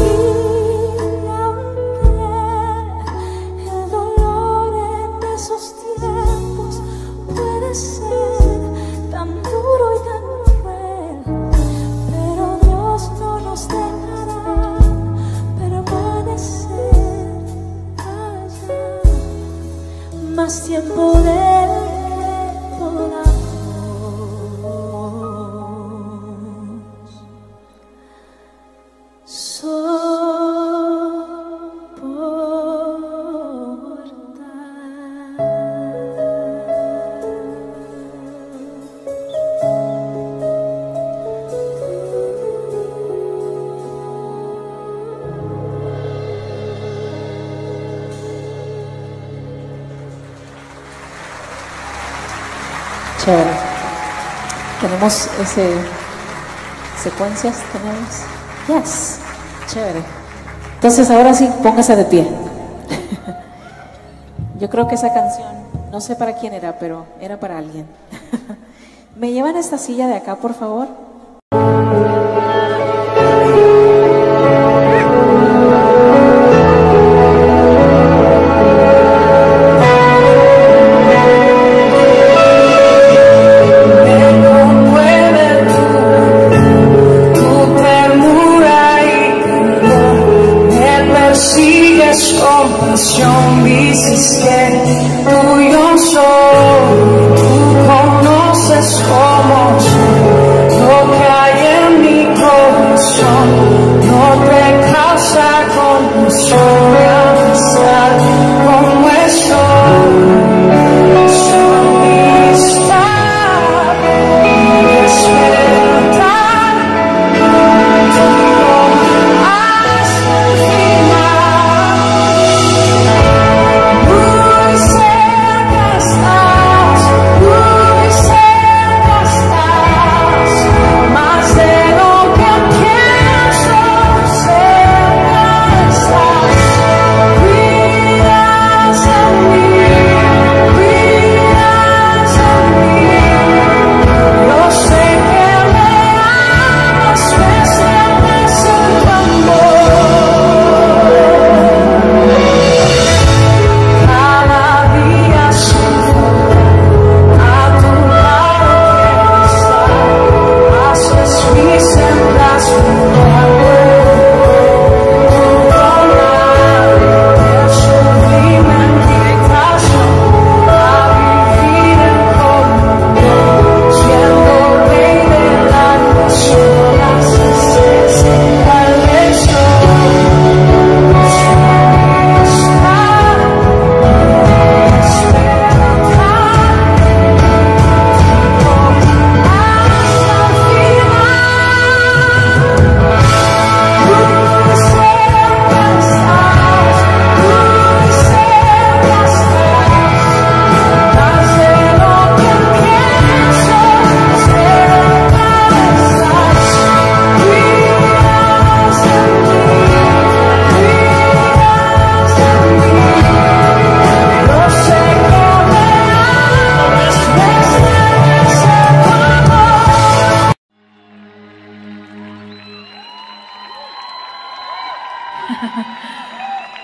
aunque el dolor en esos tiempos puede ser tan duro y tan cruel, pero Dios no nos dejará permanecer allá más tiempo del que podamos Chévere. Tenemos secuencias, tenemos. Yes, chévere. Entonces ahora sí, póngase de pie. Yo creo que esa canción, no sé para quién era, pero era para alguien. ¿Me llevan a esta silla de acá, por favor? Dices que tuyo soy, tú conoces cómo soy, no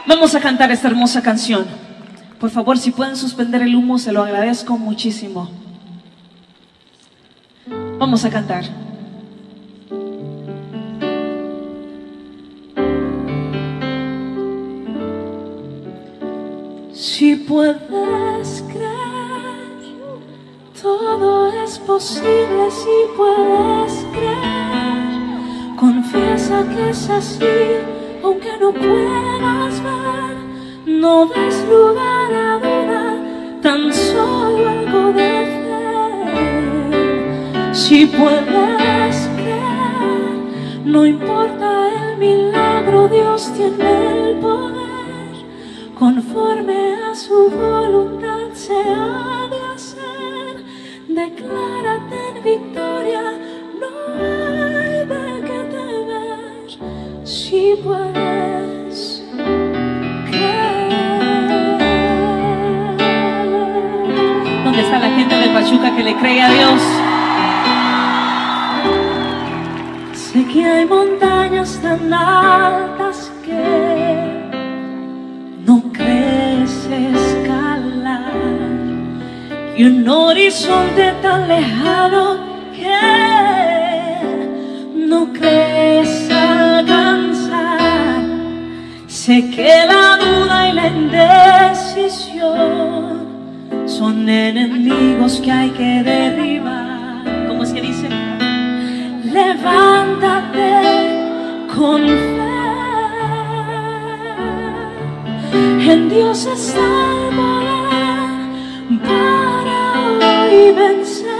Vamos a cantar esta hermosa canción. Por favor, si pueden suspender el humo, se lo agradezco muchísimo. Vamos a cantar. Si puedes creer, todo es posible. Si puedes creer, confiesa que es así, aunque no puedas ver. No des lugar a duda, tan solo algo de fe. Si puedes creer, no importa el milagro, Dios tiene el poder. Conforme a su voluntad se ha de hacer. Declárate en victoria, no hay de qué temer. Si puedes creer. ¿Dónde está la gente de Pachuca que le cree a Dios? Sé que hay montañas tan altas que no crees escalar, y un horizonte tan lejano que no crees alcanzar. Sé que la duda y la indecisión son enemigos que hay que derribar. ¿Cómo es que dice? Levántate con fe. En Dios está el poder para hoy vencer.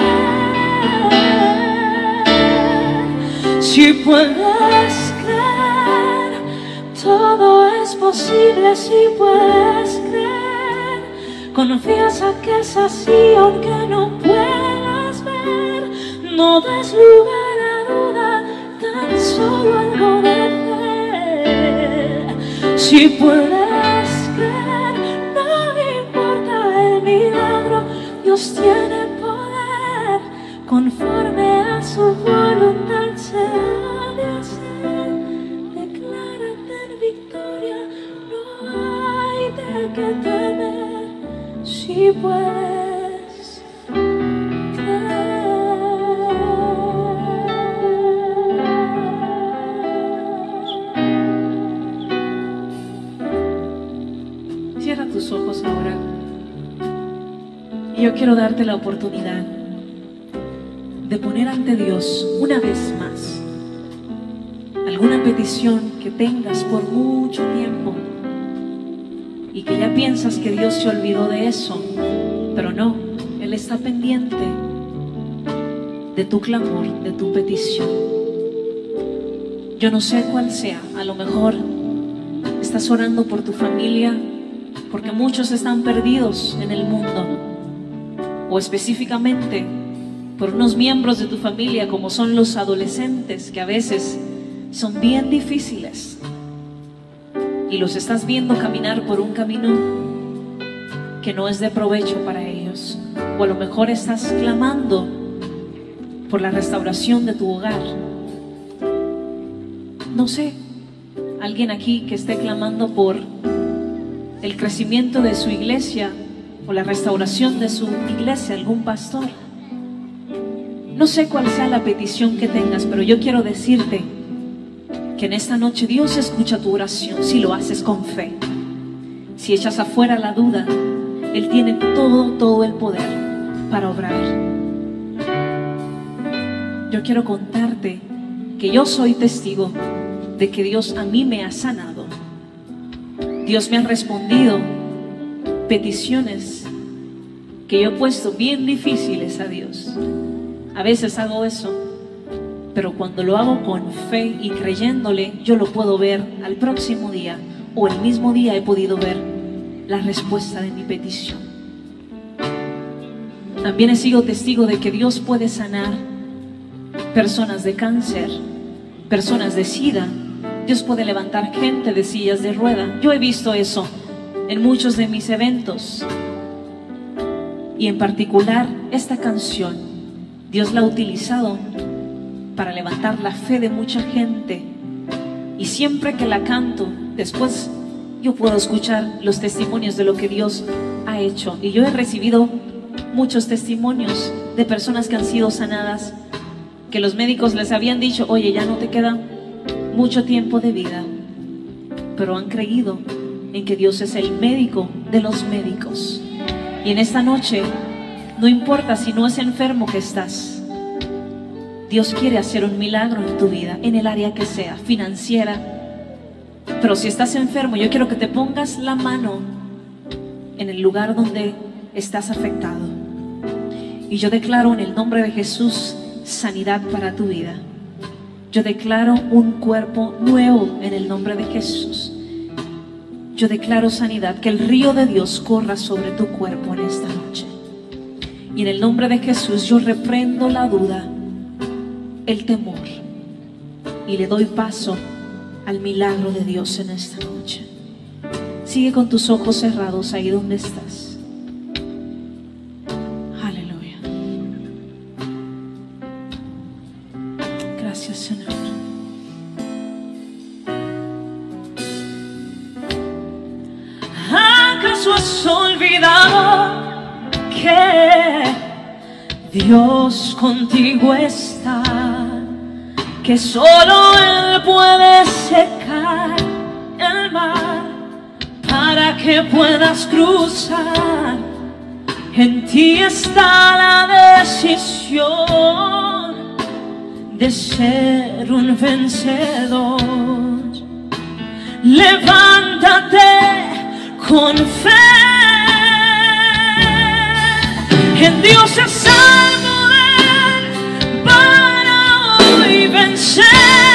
Si puedes creer, todo es posible. Si puedes creer, confiesa que es así, aunque no puedas ver. No des lugar a duda, tan solo algo de fe. Si puedes creer, no importa el milagro, Dios tiene poder. Conforme a su voluntad se ha de hacer. Declárate en victoria, no hay de qué temer. Si puedes creer. Cierra tus ojos ahora. Y yo quiero darte la oportunidad de poner ante Dios una vez más alguna petición que tengas por mucho tiempo y que ya piensas que Dios se olvidó de eso, pero no, Él está pendiente de tu clamor, de tu petición. Yo no sé cuál sea. A lo mejor estás orando por tu familia, porque muchos están perdidos en el mundo, o específicamente por unos miembros de tu familia, como son los adolescentes, que a veces son bien difíciles y los estás viendo caminar por un camino que no es de provecho para ellos. O a lo mejor estás clamando por la restauración de tu hogar. No sé, alguien aquí que esté clamando por el crecimiento de su iglesia o la restauración de su iglesia, algún pastor. No sé cuál sea la petición que tengas, pero yo quiero decirte que en esta noche Dios escucha tu oración si lo haces con fe. Si echas afuera la duda, Él tiene todo el poder para obrar. Yo quiero contarte que yo soy testigo de que Dios a mí me ha sanado. Dios me ha respondido peticiones que yo he puesto bien difíciles a Dios. A veces hago eso, pero cuando lo hago con fe y creyéndole, yo lo puedo ver al próximo día, o el mismo día he podido ver la respuesta de mi petición. También he sido testigo de que Dios puede sanar personas de cáncer, personas de SIDA. Dios puede levantar gente de sillas de rueda. Yo he visto eso en muchos de mis eventos. Y en particular esta canción, Dios la ha utilizado para levantar la fe de mucha gente. Y siempre que la canto, después yo puedo escuchar los testimonios de lo que Dios ha hecho. Y yo he recibido muchos testimonios de personas que han sido sanadas, que los médicos les habían dicho, oye, ya no te queda mucho tiempo de vida, pero han creído en que Dios es el médico de los médicos. Y en esta noche, no importa si no es enfermo que estás, Dios quiere hacer un milagro en tu vida, en el área que sea, financiera. Pero si estás enfermo, yo quiero que te pongas la mano en el lugar donde estás afectado. Y yo declaro en el nombre de Jesús sanidad para tu vida. Yo declaro un cuerpo nuevo en el nombre de Jesús. Yo declaro sanidad, que el río de Dios corra sobre tu cuerpo en esta noche. Y en el nombre de Jesús yo reprendo la duda, el temor, y le doy paso al milagro de Dios en esta noche. Sigue con tus ojos cerrados ahí donde estás. Aleluya. Gracias, Señor. ¿Acaso has olvidado que Dios contigo está? Que solo Él puede secar el mar para que puedas cruzar. En ti está la decisión de ser un vencedor. Levántate con fe, en Dios es el poder para hoy vencer.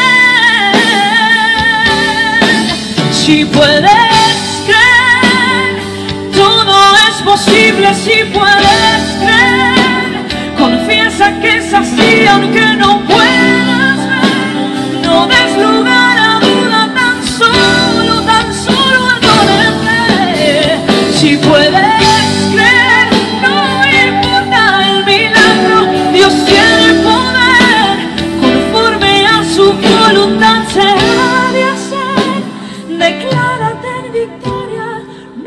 Si puedes creer, todo es posible. Si puedes creer, confiesa que es así, aunque no puedas ver. No des lugar a duda, tan solo adórame. Si puedes creer, no importa el milagro, Dios tiene poder, conforme a su voluntad se ha de hacer. Declárate en victoria,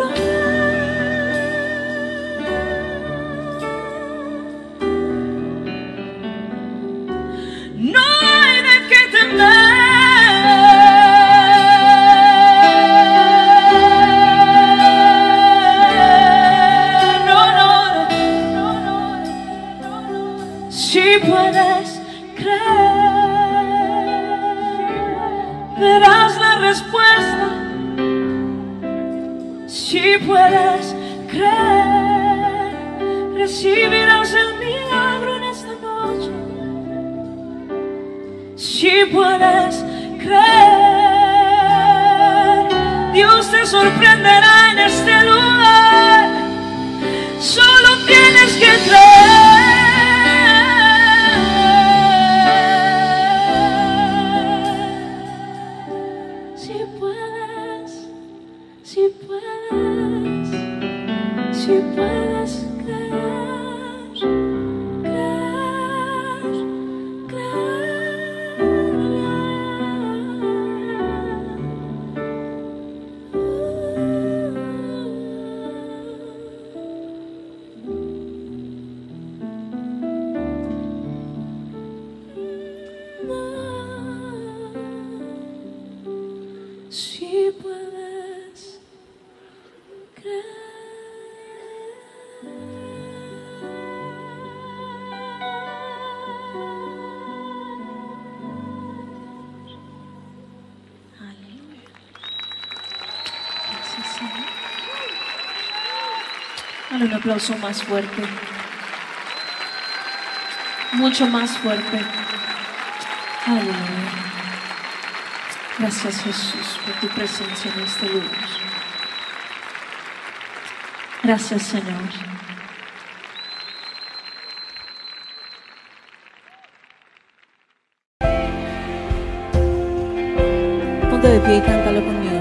no hay de qué temer. Si puedes creer, verás la respuesta. Si puedes creer, recibirás el milagro en esta noche. Si puedes creer, Dios te sorprenderá en este lugar. Solo tienes que creer. Si puedes creer, si puedes creer. Aleluya. Gracias, Señor. Dale un aplauso más fuerte. Mucho más fuerte. Aleluya. Gracias, Jesús, por tu presencia en este lugar. Gracias, Señor. Ponte de pie y cántalo conmigo.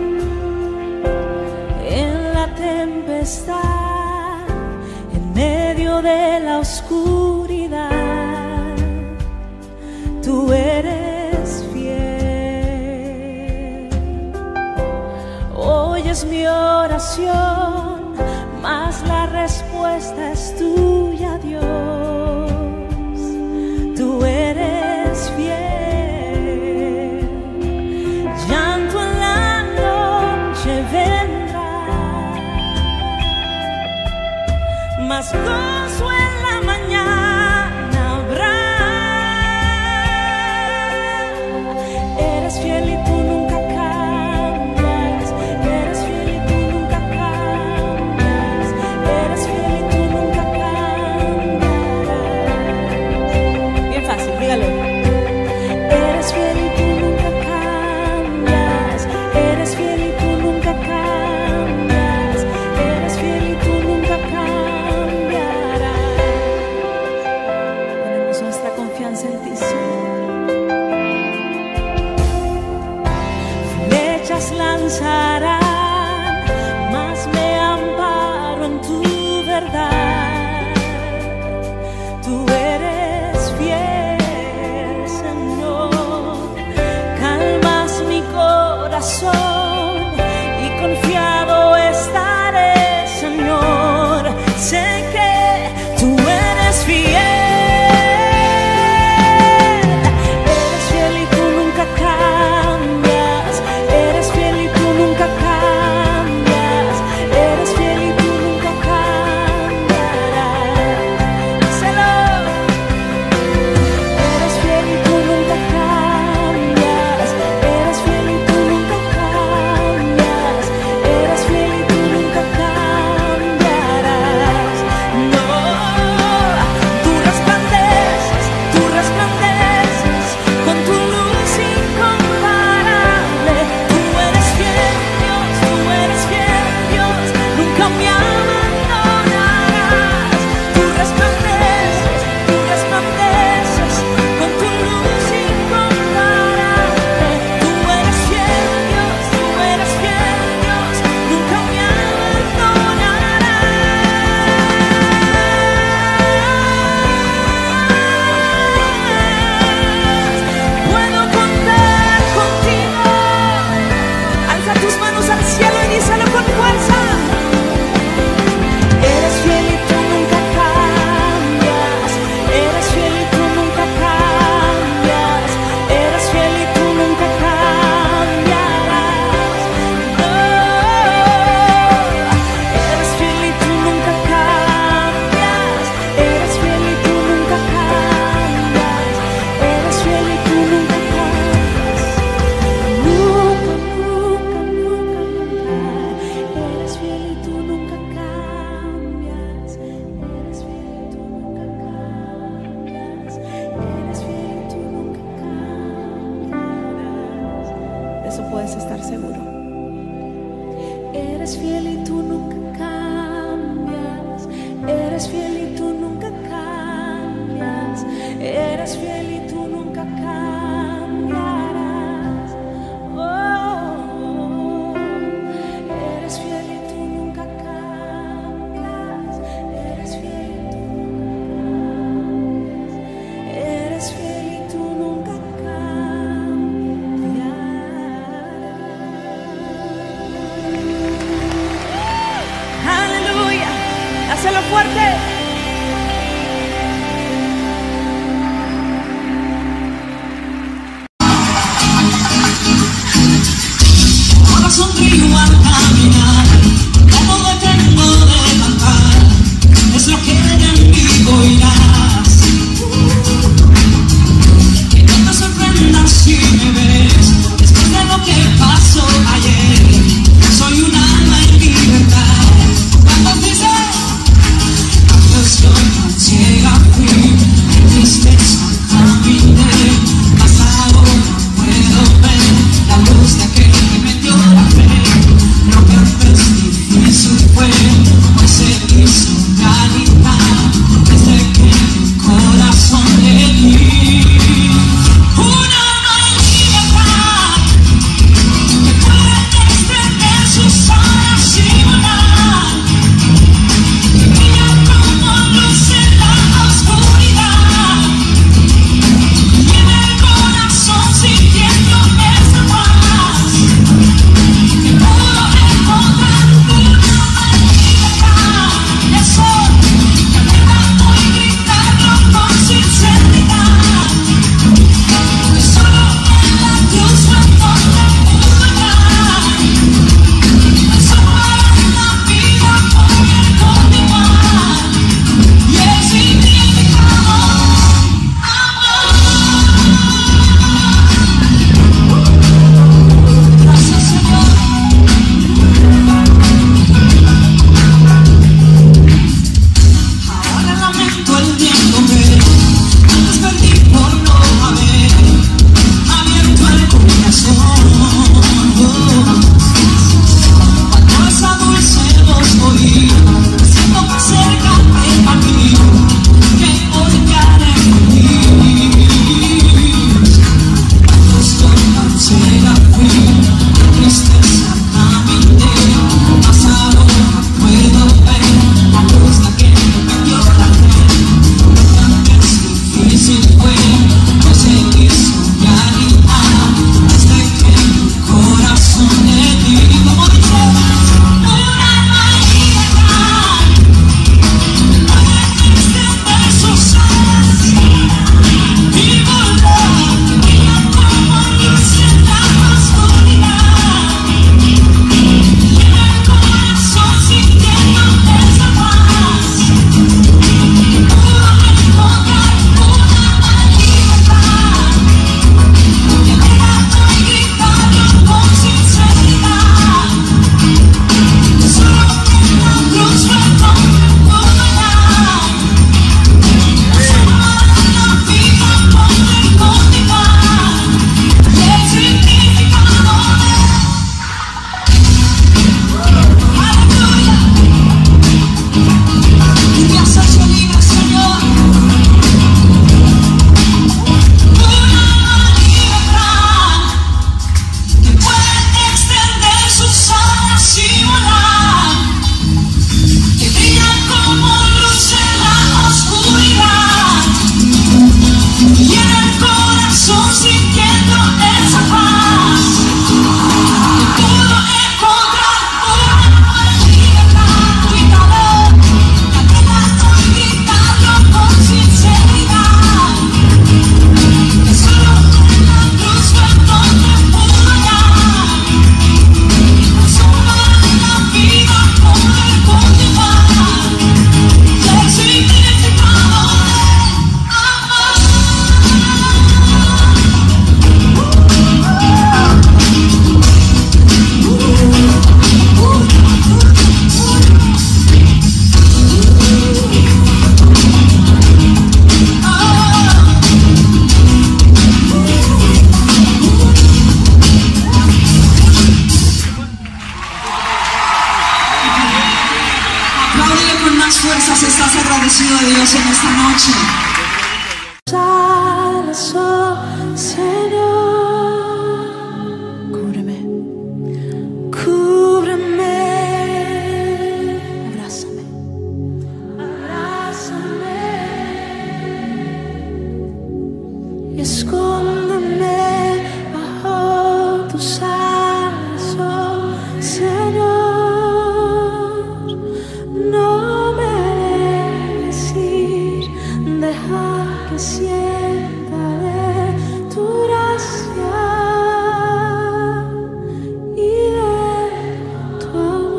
En la tempestad, en medio de la oscuridad, tú eres fiel. Hoy más gozo en la mañana habrá. Eres fiel y tú nunca cambias. Eres fiel y tú nunca cambias. Eres fiel y tú nunca cambiarás. Bien fácil, dígalo. Eres fiel y tú nunca cambias. Eres fiel y tú nunca cambias. Eres fiel y tú nunca cambiarás. Ponemos nuestra confianza en ti, Señor. Flechas lanzarán, mas me amparo en tu verdad. Tú eres fiel, Señor. Calmas mi corazón y confiado estaré, Señor. Sé que tú eres fiel. Eres fiel y tú nunca cambias. Eres fiel y tú nunca cambias. Eres fiel y tú nunca cambiarás. Díselo. Eres fiel y tú nunca cambias. Eres fiel y tú nunca cambias. Eres fiel y tú nunca cambiarás. No, tú resplandeces con tu luz incomparable. Tú eres fiel, Dios, tú eres fiel, Dios, nunca me abandonarás. Tú resplandeces con tu luz incomparable. Tú eres fiel, Dios, tú eres fiel, Dios, nunca me abandonarás. Puedo contar contigo. Alza tus manos al cielo y díselo con fuerza. Eres fiel y tú nunca cambias. Eres fiel y tú nunca cambias. Eres fiel y tú nunca cambiarás. No. Eres fiel y tú nunca cambias. Eres fiel y tú nunca cambias. Eres fiel y tú nunca cambias. Nunca, nunca, nunca, nunca. Eres fiel y tú nunca cambias. Eres fiel y tú nunca cambias. Eres fiel y tú nunca cambiarás. De eso puedes estar seguro. Eres fiel y tú nunca cambias. Eres fiel y tú nunca cambias. Eres fiel y tú nunca cambiarás. Oh, eres fiel y tú nunca cambias. Eres fiel y tú nunca cambias. Eres fiel y tú nunca cambiarás. Aleluya. Hazlo fuerte. Ahora sonrío al caminar, ya no detengo de cantar, es lo que de mí oirás. esta noche. Oh, Señor, cúbreme, cúbreme, abrázame, abrázame y escóndeme bajo tus alas, oh Señor. No me dejes ir, deja que sienta de tu gracia y de tu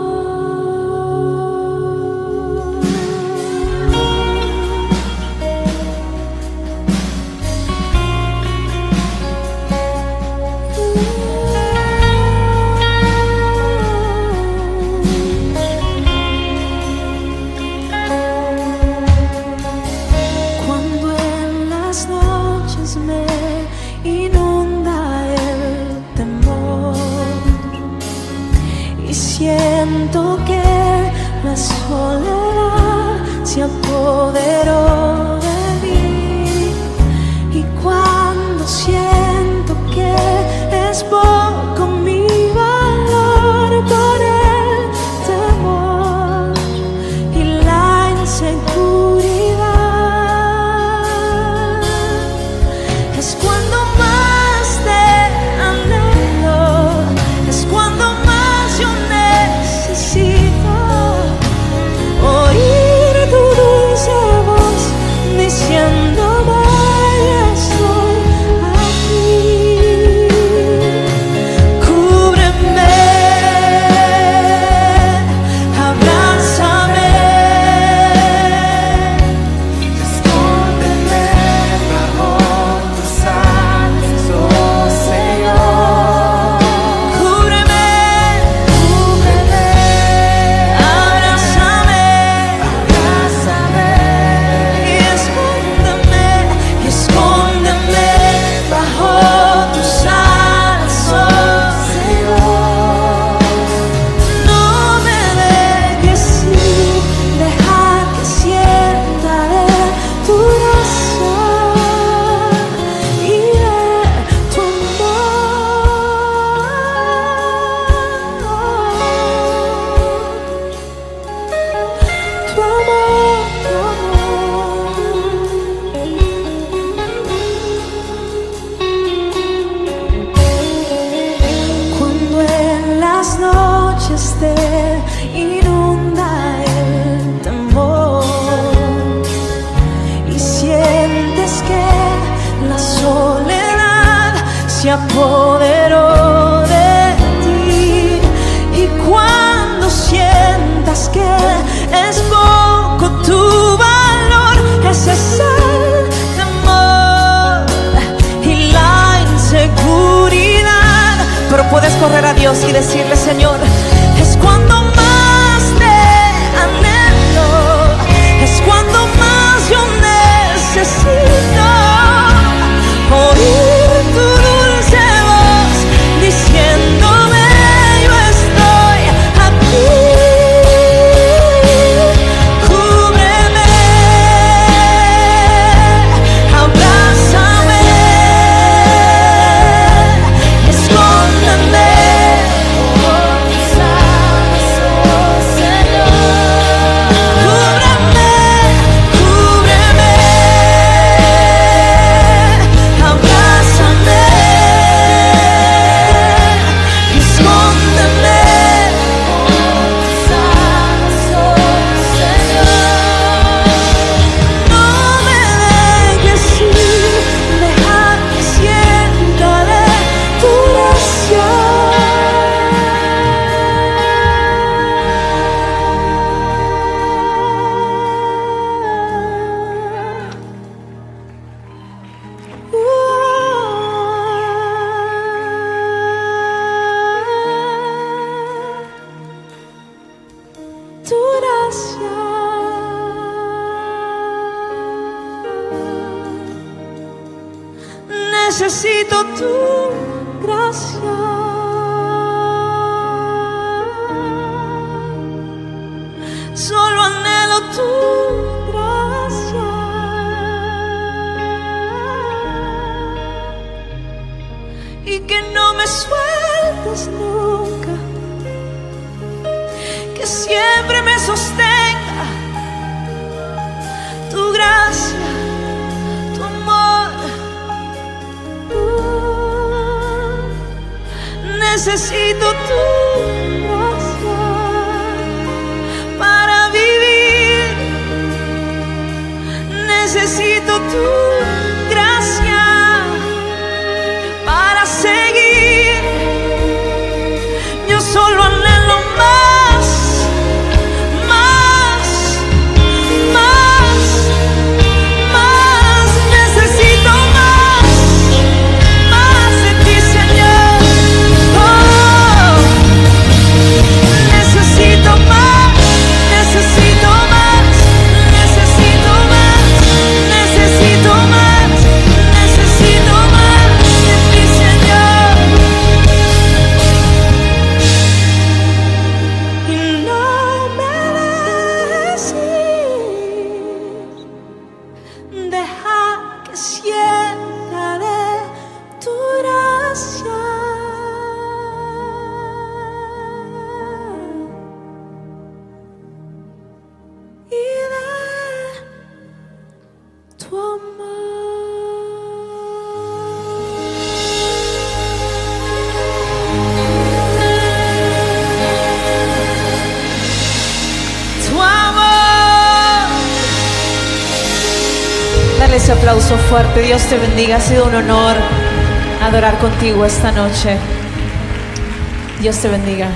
Cuando en las noches me inunda el temor y siento que la soledad se apoderó de mí, y cuando siento que es poco mi valor por el temor y la inseguridad, es cuando más te anhelo, es cuando más yo necesito oír tu dulce voz diciéndome estoy aquí. Cúbreme, abrázame, escóndeme bajo tus alas, oh Señor. Cúbreme, cúbreme, abrázame, abrázame y escóndeme bajo tus alas, oh Señor. No me dejes ir, deja que sienta de tu gracia y de tu Cuando en las noches te inunda el temor y sientes que la soledad se apoderó de ti, y cuando sientas que es poco tu valor, ese es el temor y la inseguridad, pero puedes correr a Dios y decirle: Señor, es cuando más te anhelo, es cuando más yo necesito oír tu dulce voz diciéndome yo estoy aquí. Cúbreme, abrázame, escóndeme por tus alas, oh Señor. Cúbreme, cúbreme, abrázame, escóndeme por tus alas, oh Señor. No me dejes ir, deja que sienta de tu gracia. Tu gracia. Necesito tu gracia. Solo anhelo tu gracia. faltes nunca, que siempre me sostenga tu gracia, tu amor. Necesito tu gracia para vivir. Necesito tu gracia para seguir. Yo solo anhelo más, más, más, más. Necesito más, más de ti, Señor. Oh, necesito más, necesito más, necesito más, necesito más, necesito más de ti, Señor. Y no me dejes ir, deja que sienta de tu gracia y de tu amor. Tu amor. Dale ese aplauso fuerte. Dios te bendiga. Ha sido un honor adorar contigo esta noche. Dios te bendiga.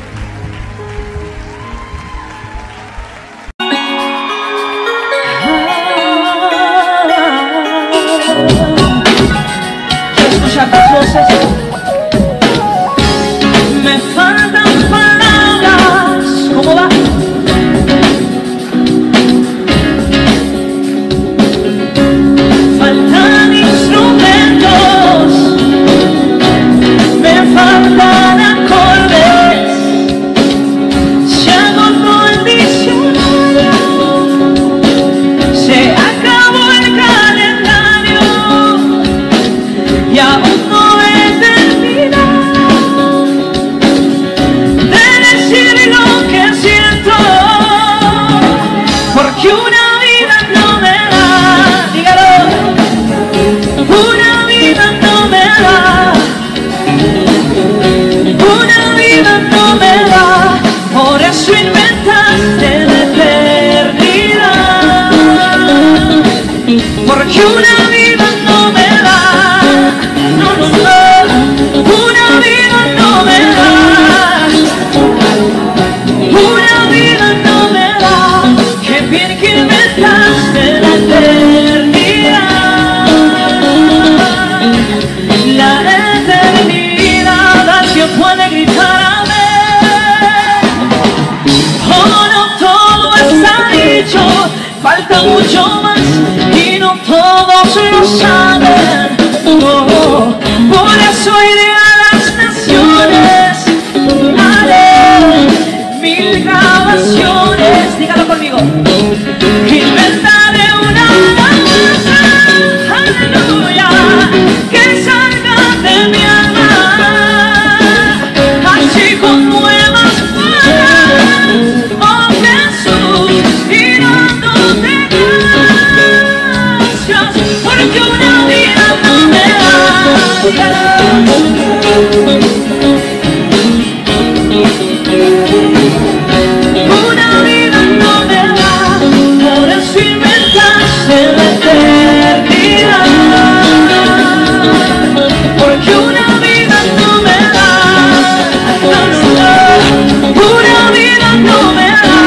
Quiero escuchar tus voces. Me faltan palabras. ¿Cómo va? Faltan instrumentos, me faltan acordes, se agotó el diccionario, se acabó el calendario y aún no he terminado de decir lo que siento, porque una vida no me da, dígalo. Una vida no me da, una vida no me da, por eso inventaste la eternidad, porque una vida no me da, no, no, no, una vida no me da, una vida no me da, qué bien que inventaste la eternidad. La eternidad, alguien puede gritar amén. Oh, no todo está dicho, falta mucho más y no todos lo saben. Oh, por eso iré a las naciones, haré 1000 grabaciones, dígalo conmigo. Inventaré una alabanza, aleluya, que salga de mi alma, así con nuevas palabras, oh Jesús, y dándote gracias, porque una vida no me da. Una vida no me da, por eso inventaste la eternidad, porque una vida no me da, no, no, no, una vida no me da,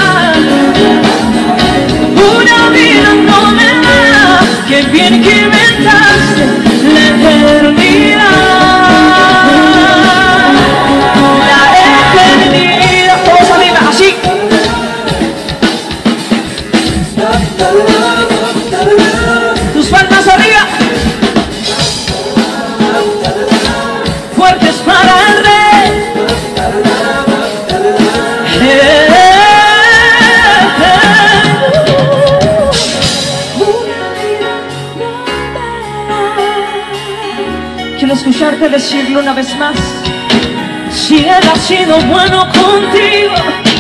una vida no me da, qué bien que inventaste la eternidad. La eternidad, todos arriba, así. Tus palmas arriba. Fuertes para el rey. Quiero escucharte decirlo una vez más. Si Él ha sido bueno contigo,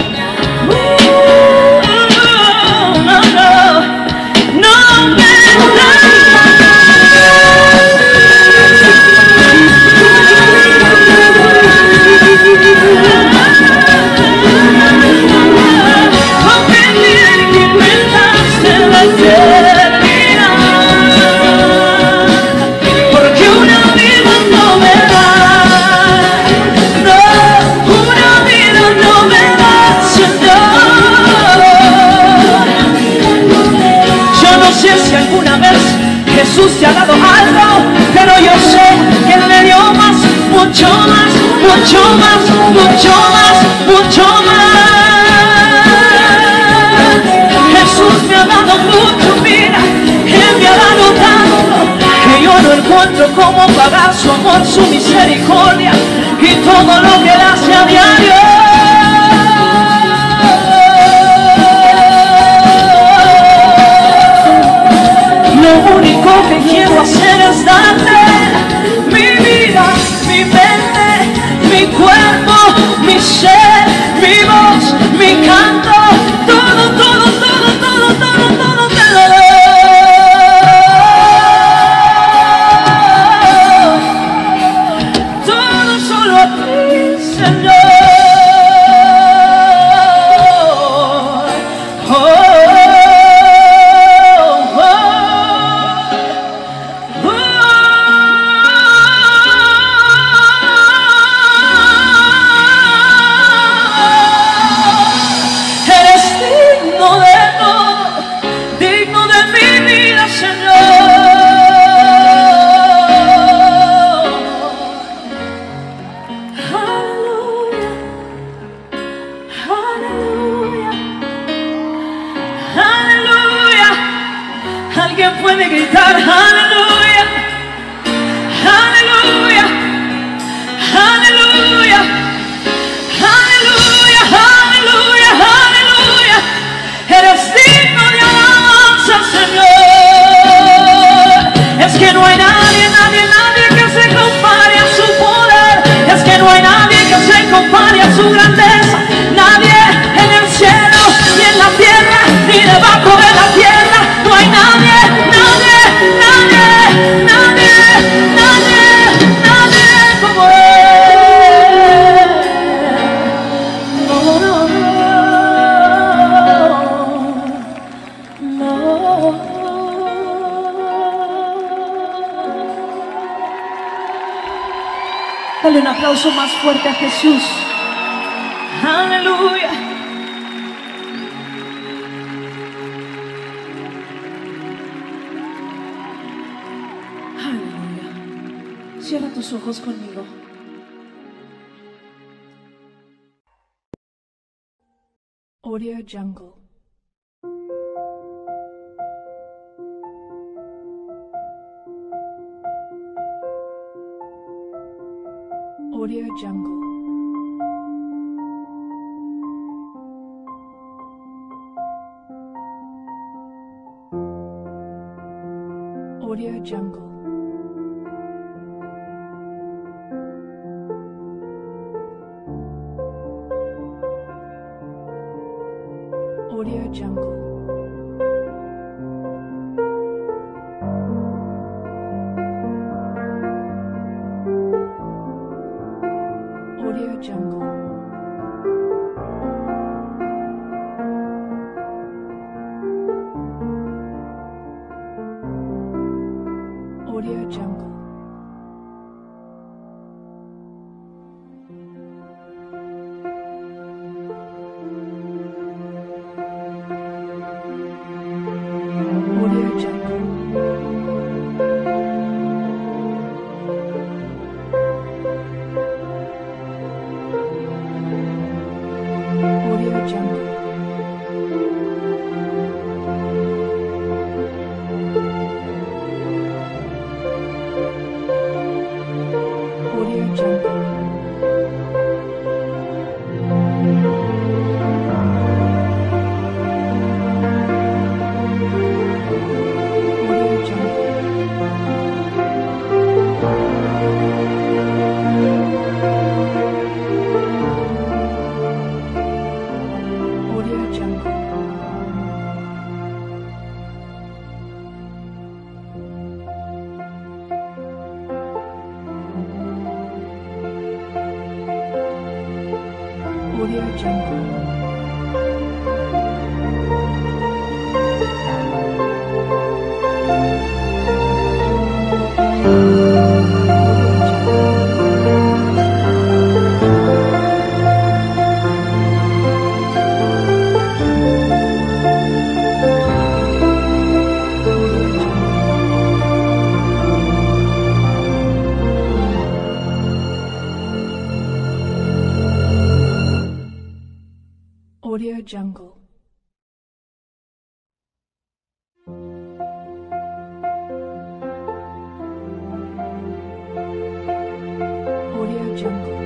no me porque una vida no me da, no, una vida no me da, Señor. Yo no sé si alguna vez Jesús te ha dado algo, pero yo sé que Él me dio más, mucho más, mucho más, mucho más, mucho más. Jesús me ha dado mucho, mira, Él me ha dado tanto que yo no encuentro cómo pagar su amor, su misericordia y todo lo que Él hace a diario. Lo único que quiero hacer es darte mi vida, mi mente, mi cuerpo, mi ser, mi voz, mi canto, todo, todo, todo, todo, todo, todo te lo doy. Todo solo a ti, Señor. Alguien puede gritar aleluya, aleluya, aleluya, aleluya, aleluya, aleluya. Eres digno de alabanza, Señor. Es que no hay nadie, nadie, nadie que se compare a su poder. Es que no hay nadie que se compare a su grandeza. Nadie en el cielo, ni en la tierra, ni debajo de la tierra. No hay nadie, nadie, nadie, nadie, nadie, nadie como Él. No, no, no, no. Dale un aplauso más fuerte a Jesús. Aleluya. Cierra tus ojos conmigo. Audio Jungle. Audio Jungle. Audio Jungle. Audio Jungle. Audio Jungle. Audio Jungle. Audio Jungle. Audio Jungle. Audio Jungle. Audio Jungle.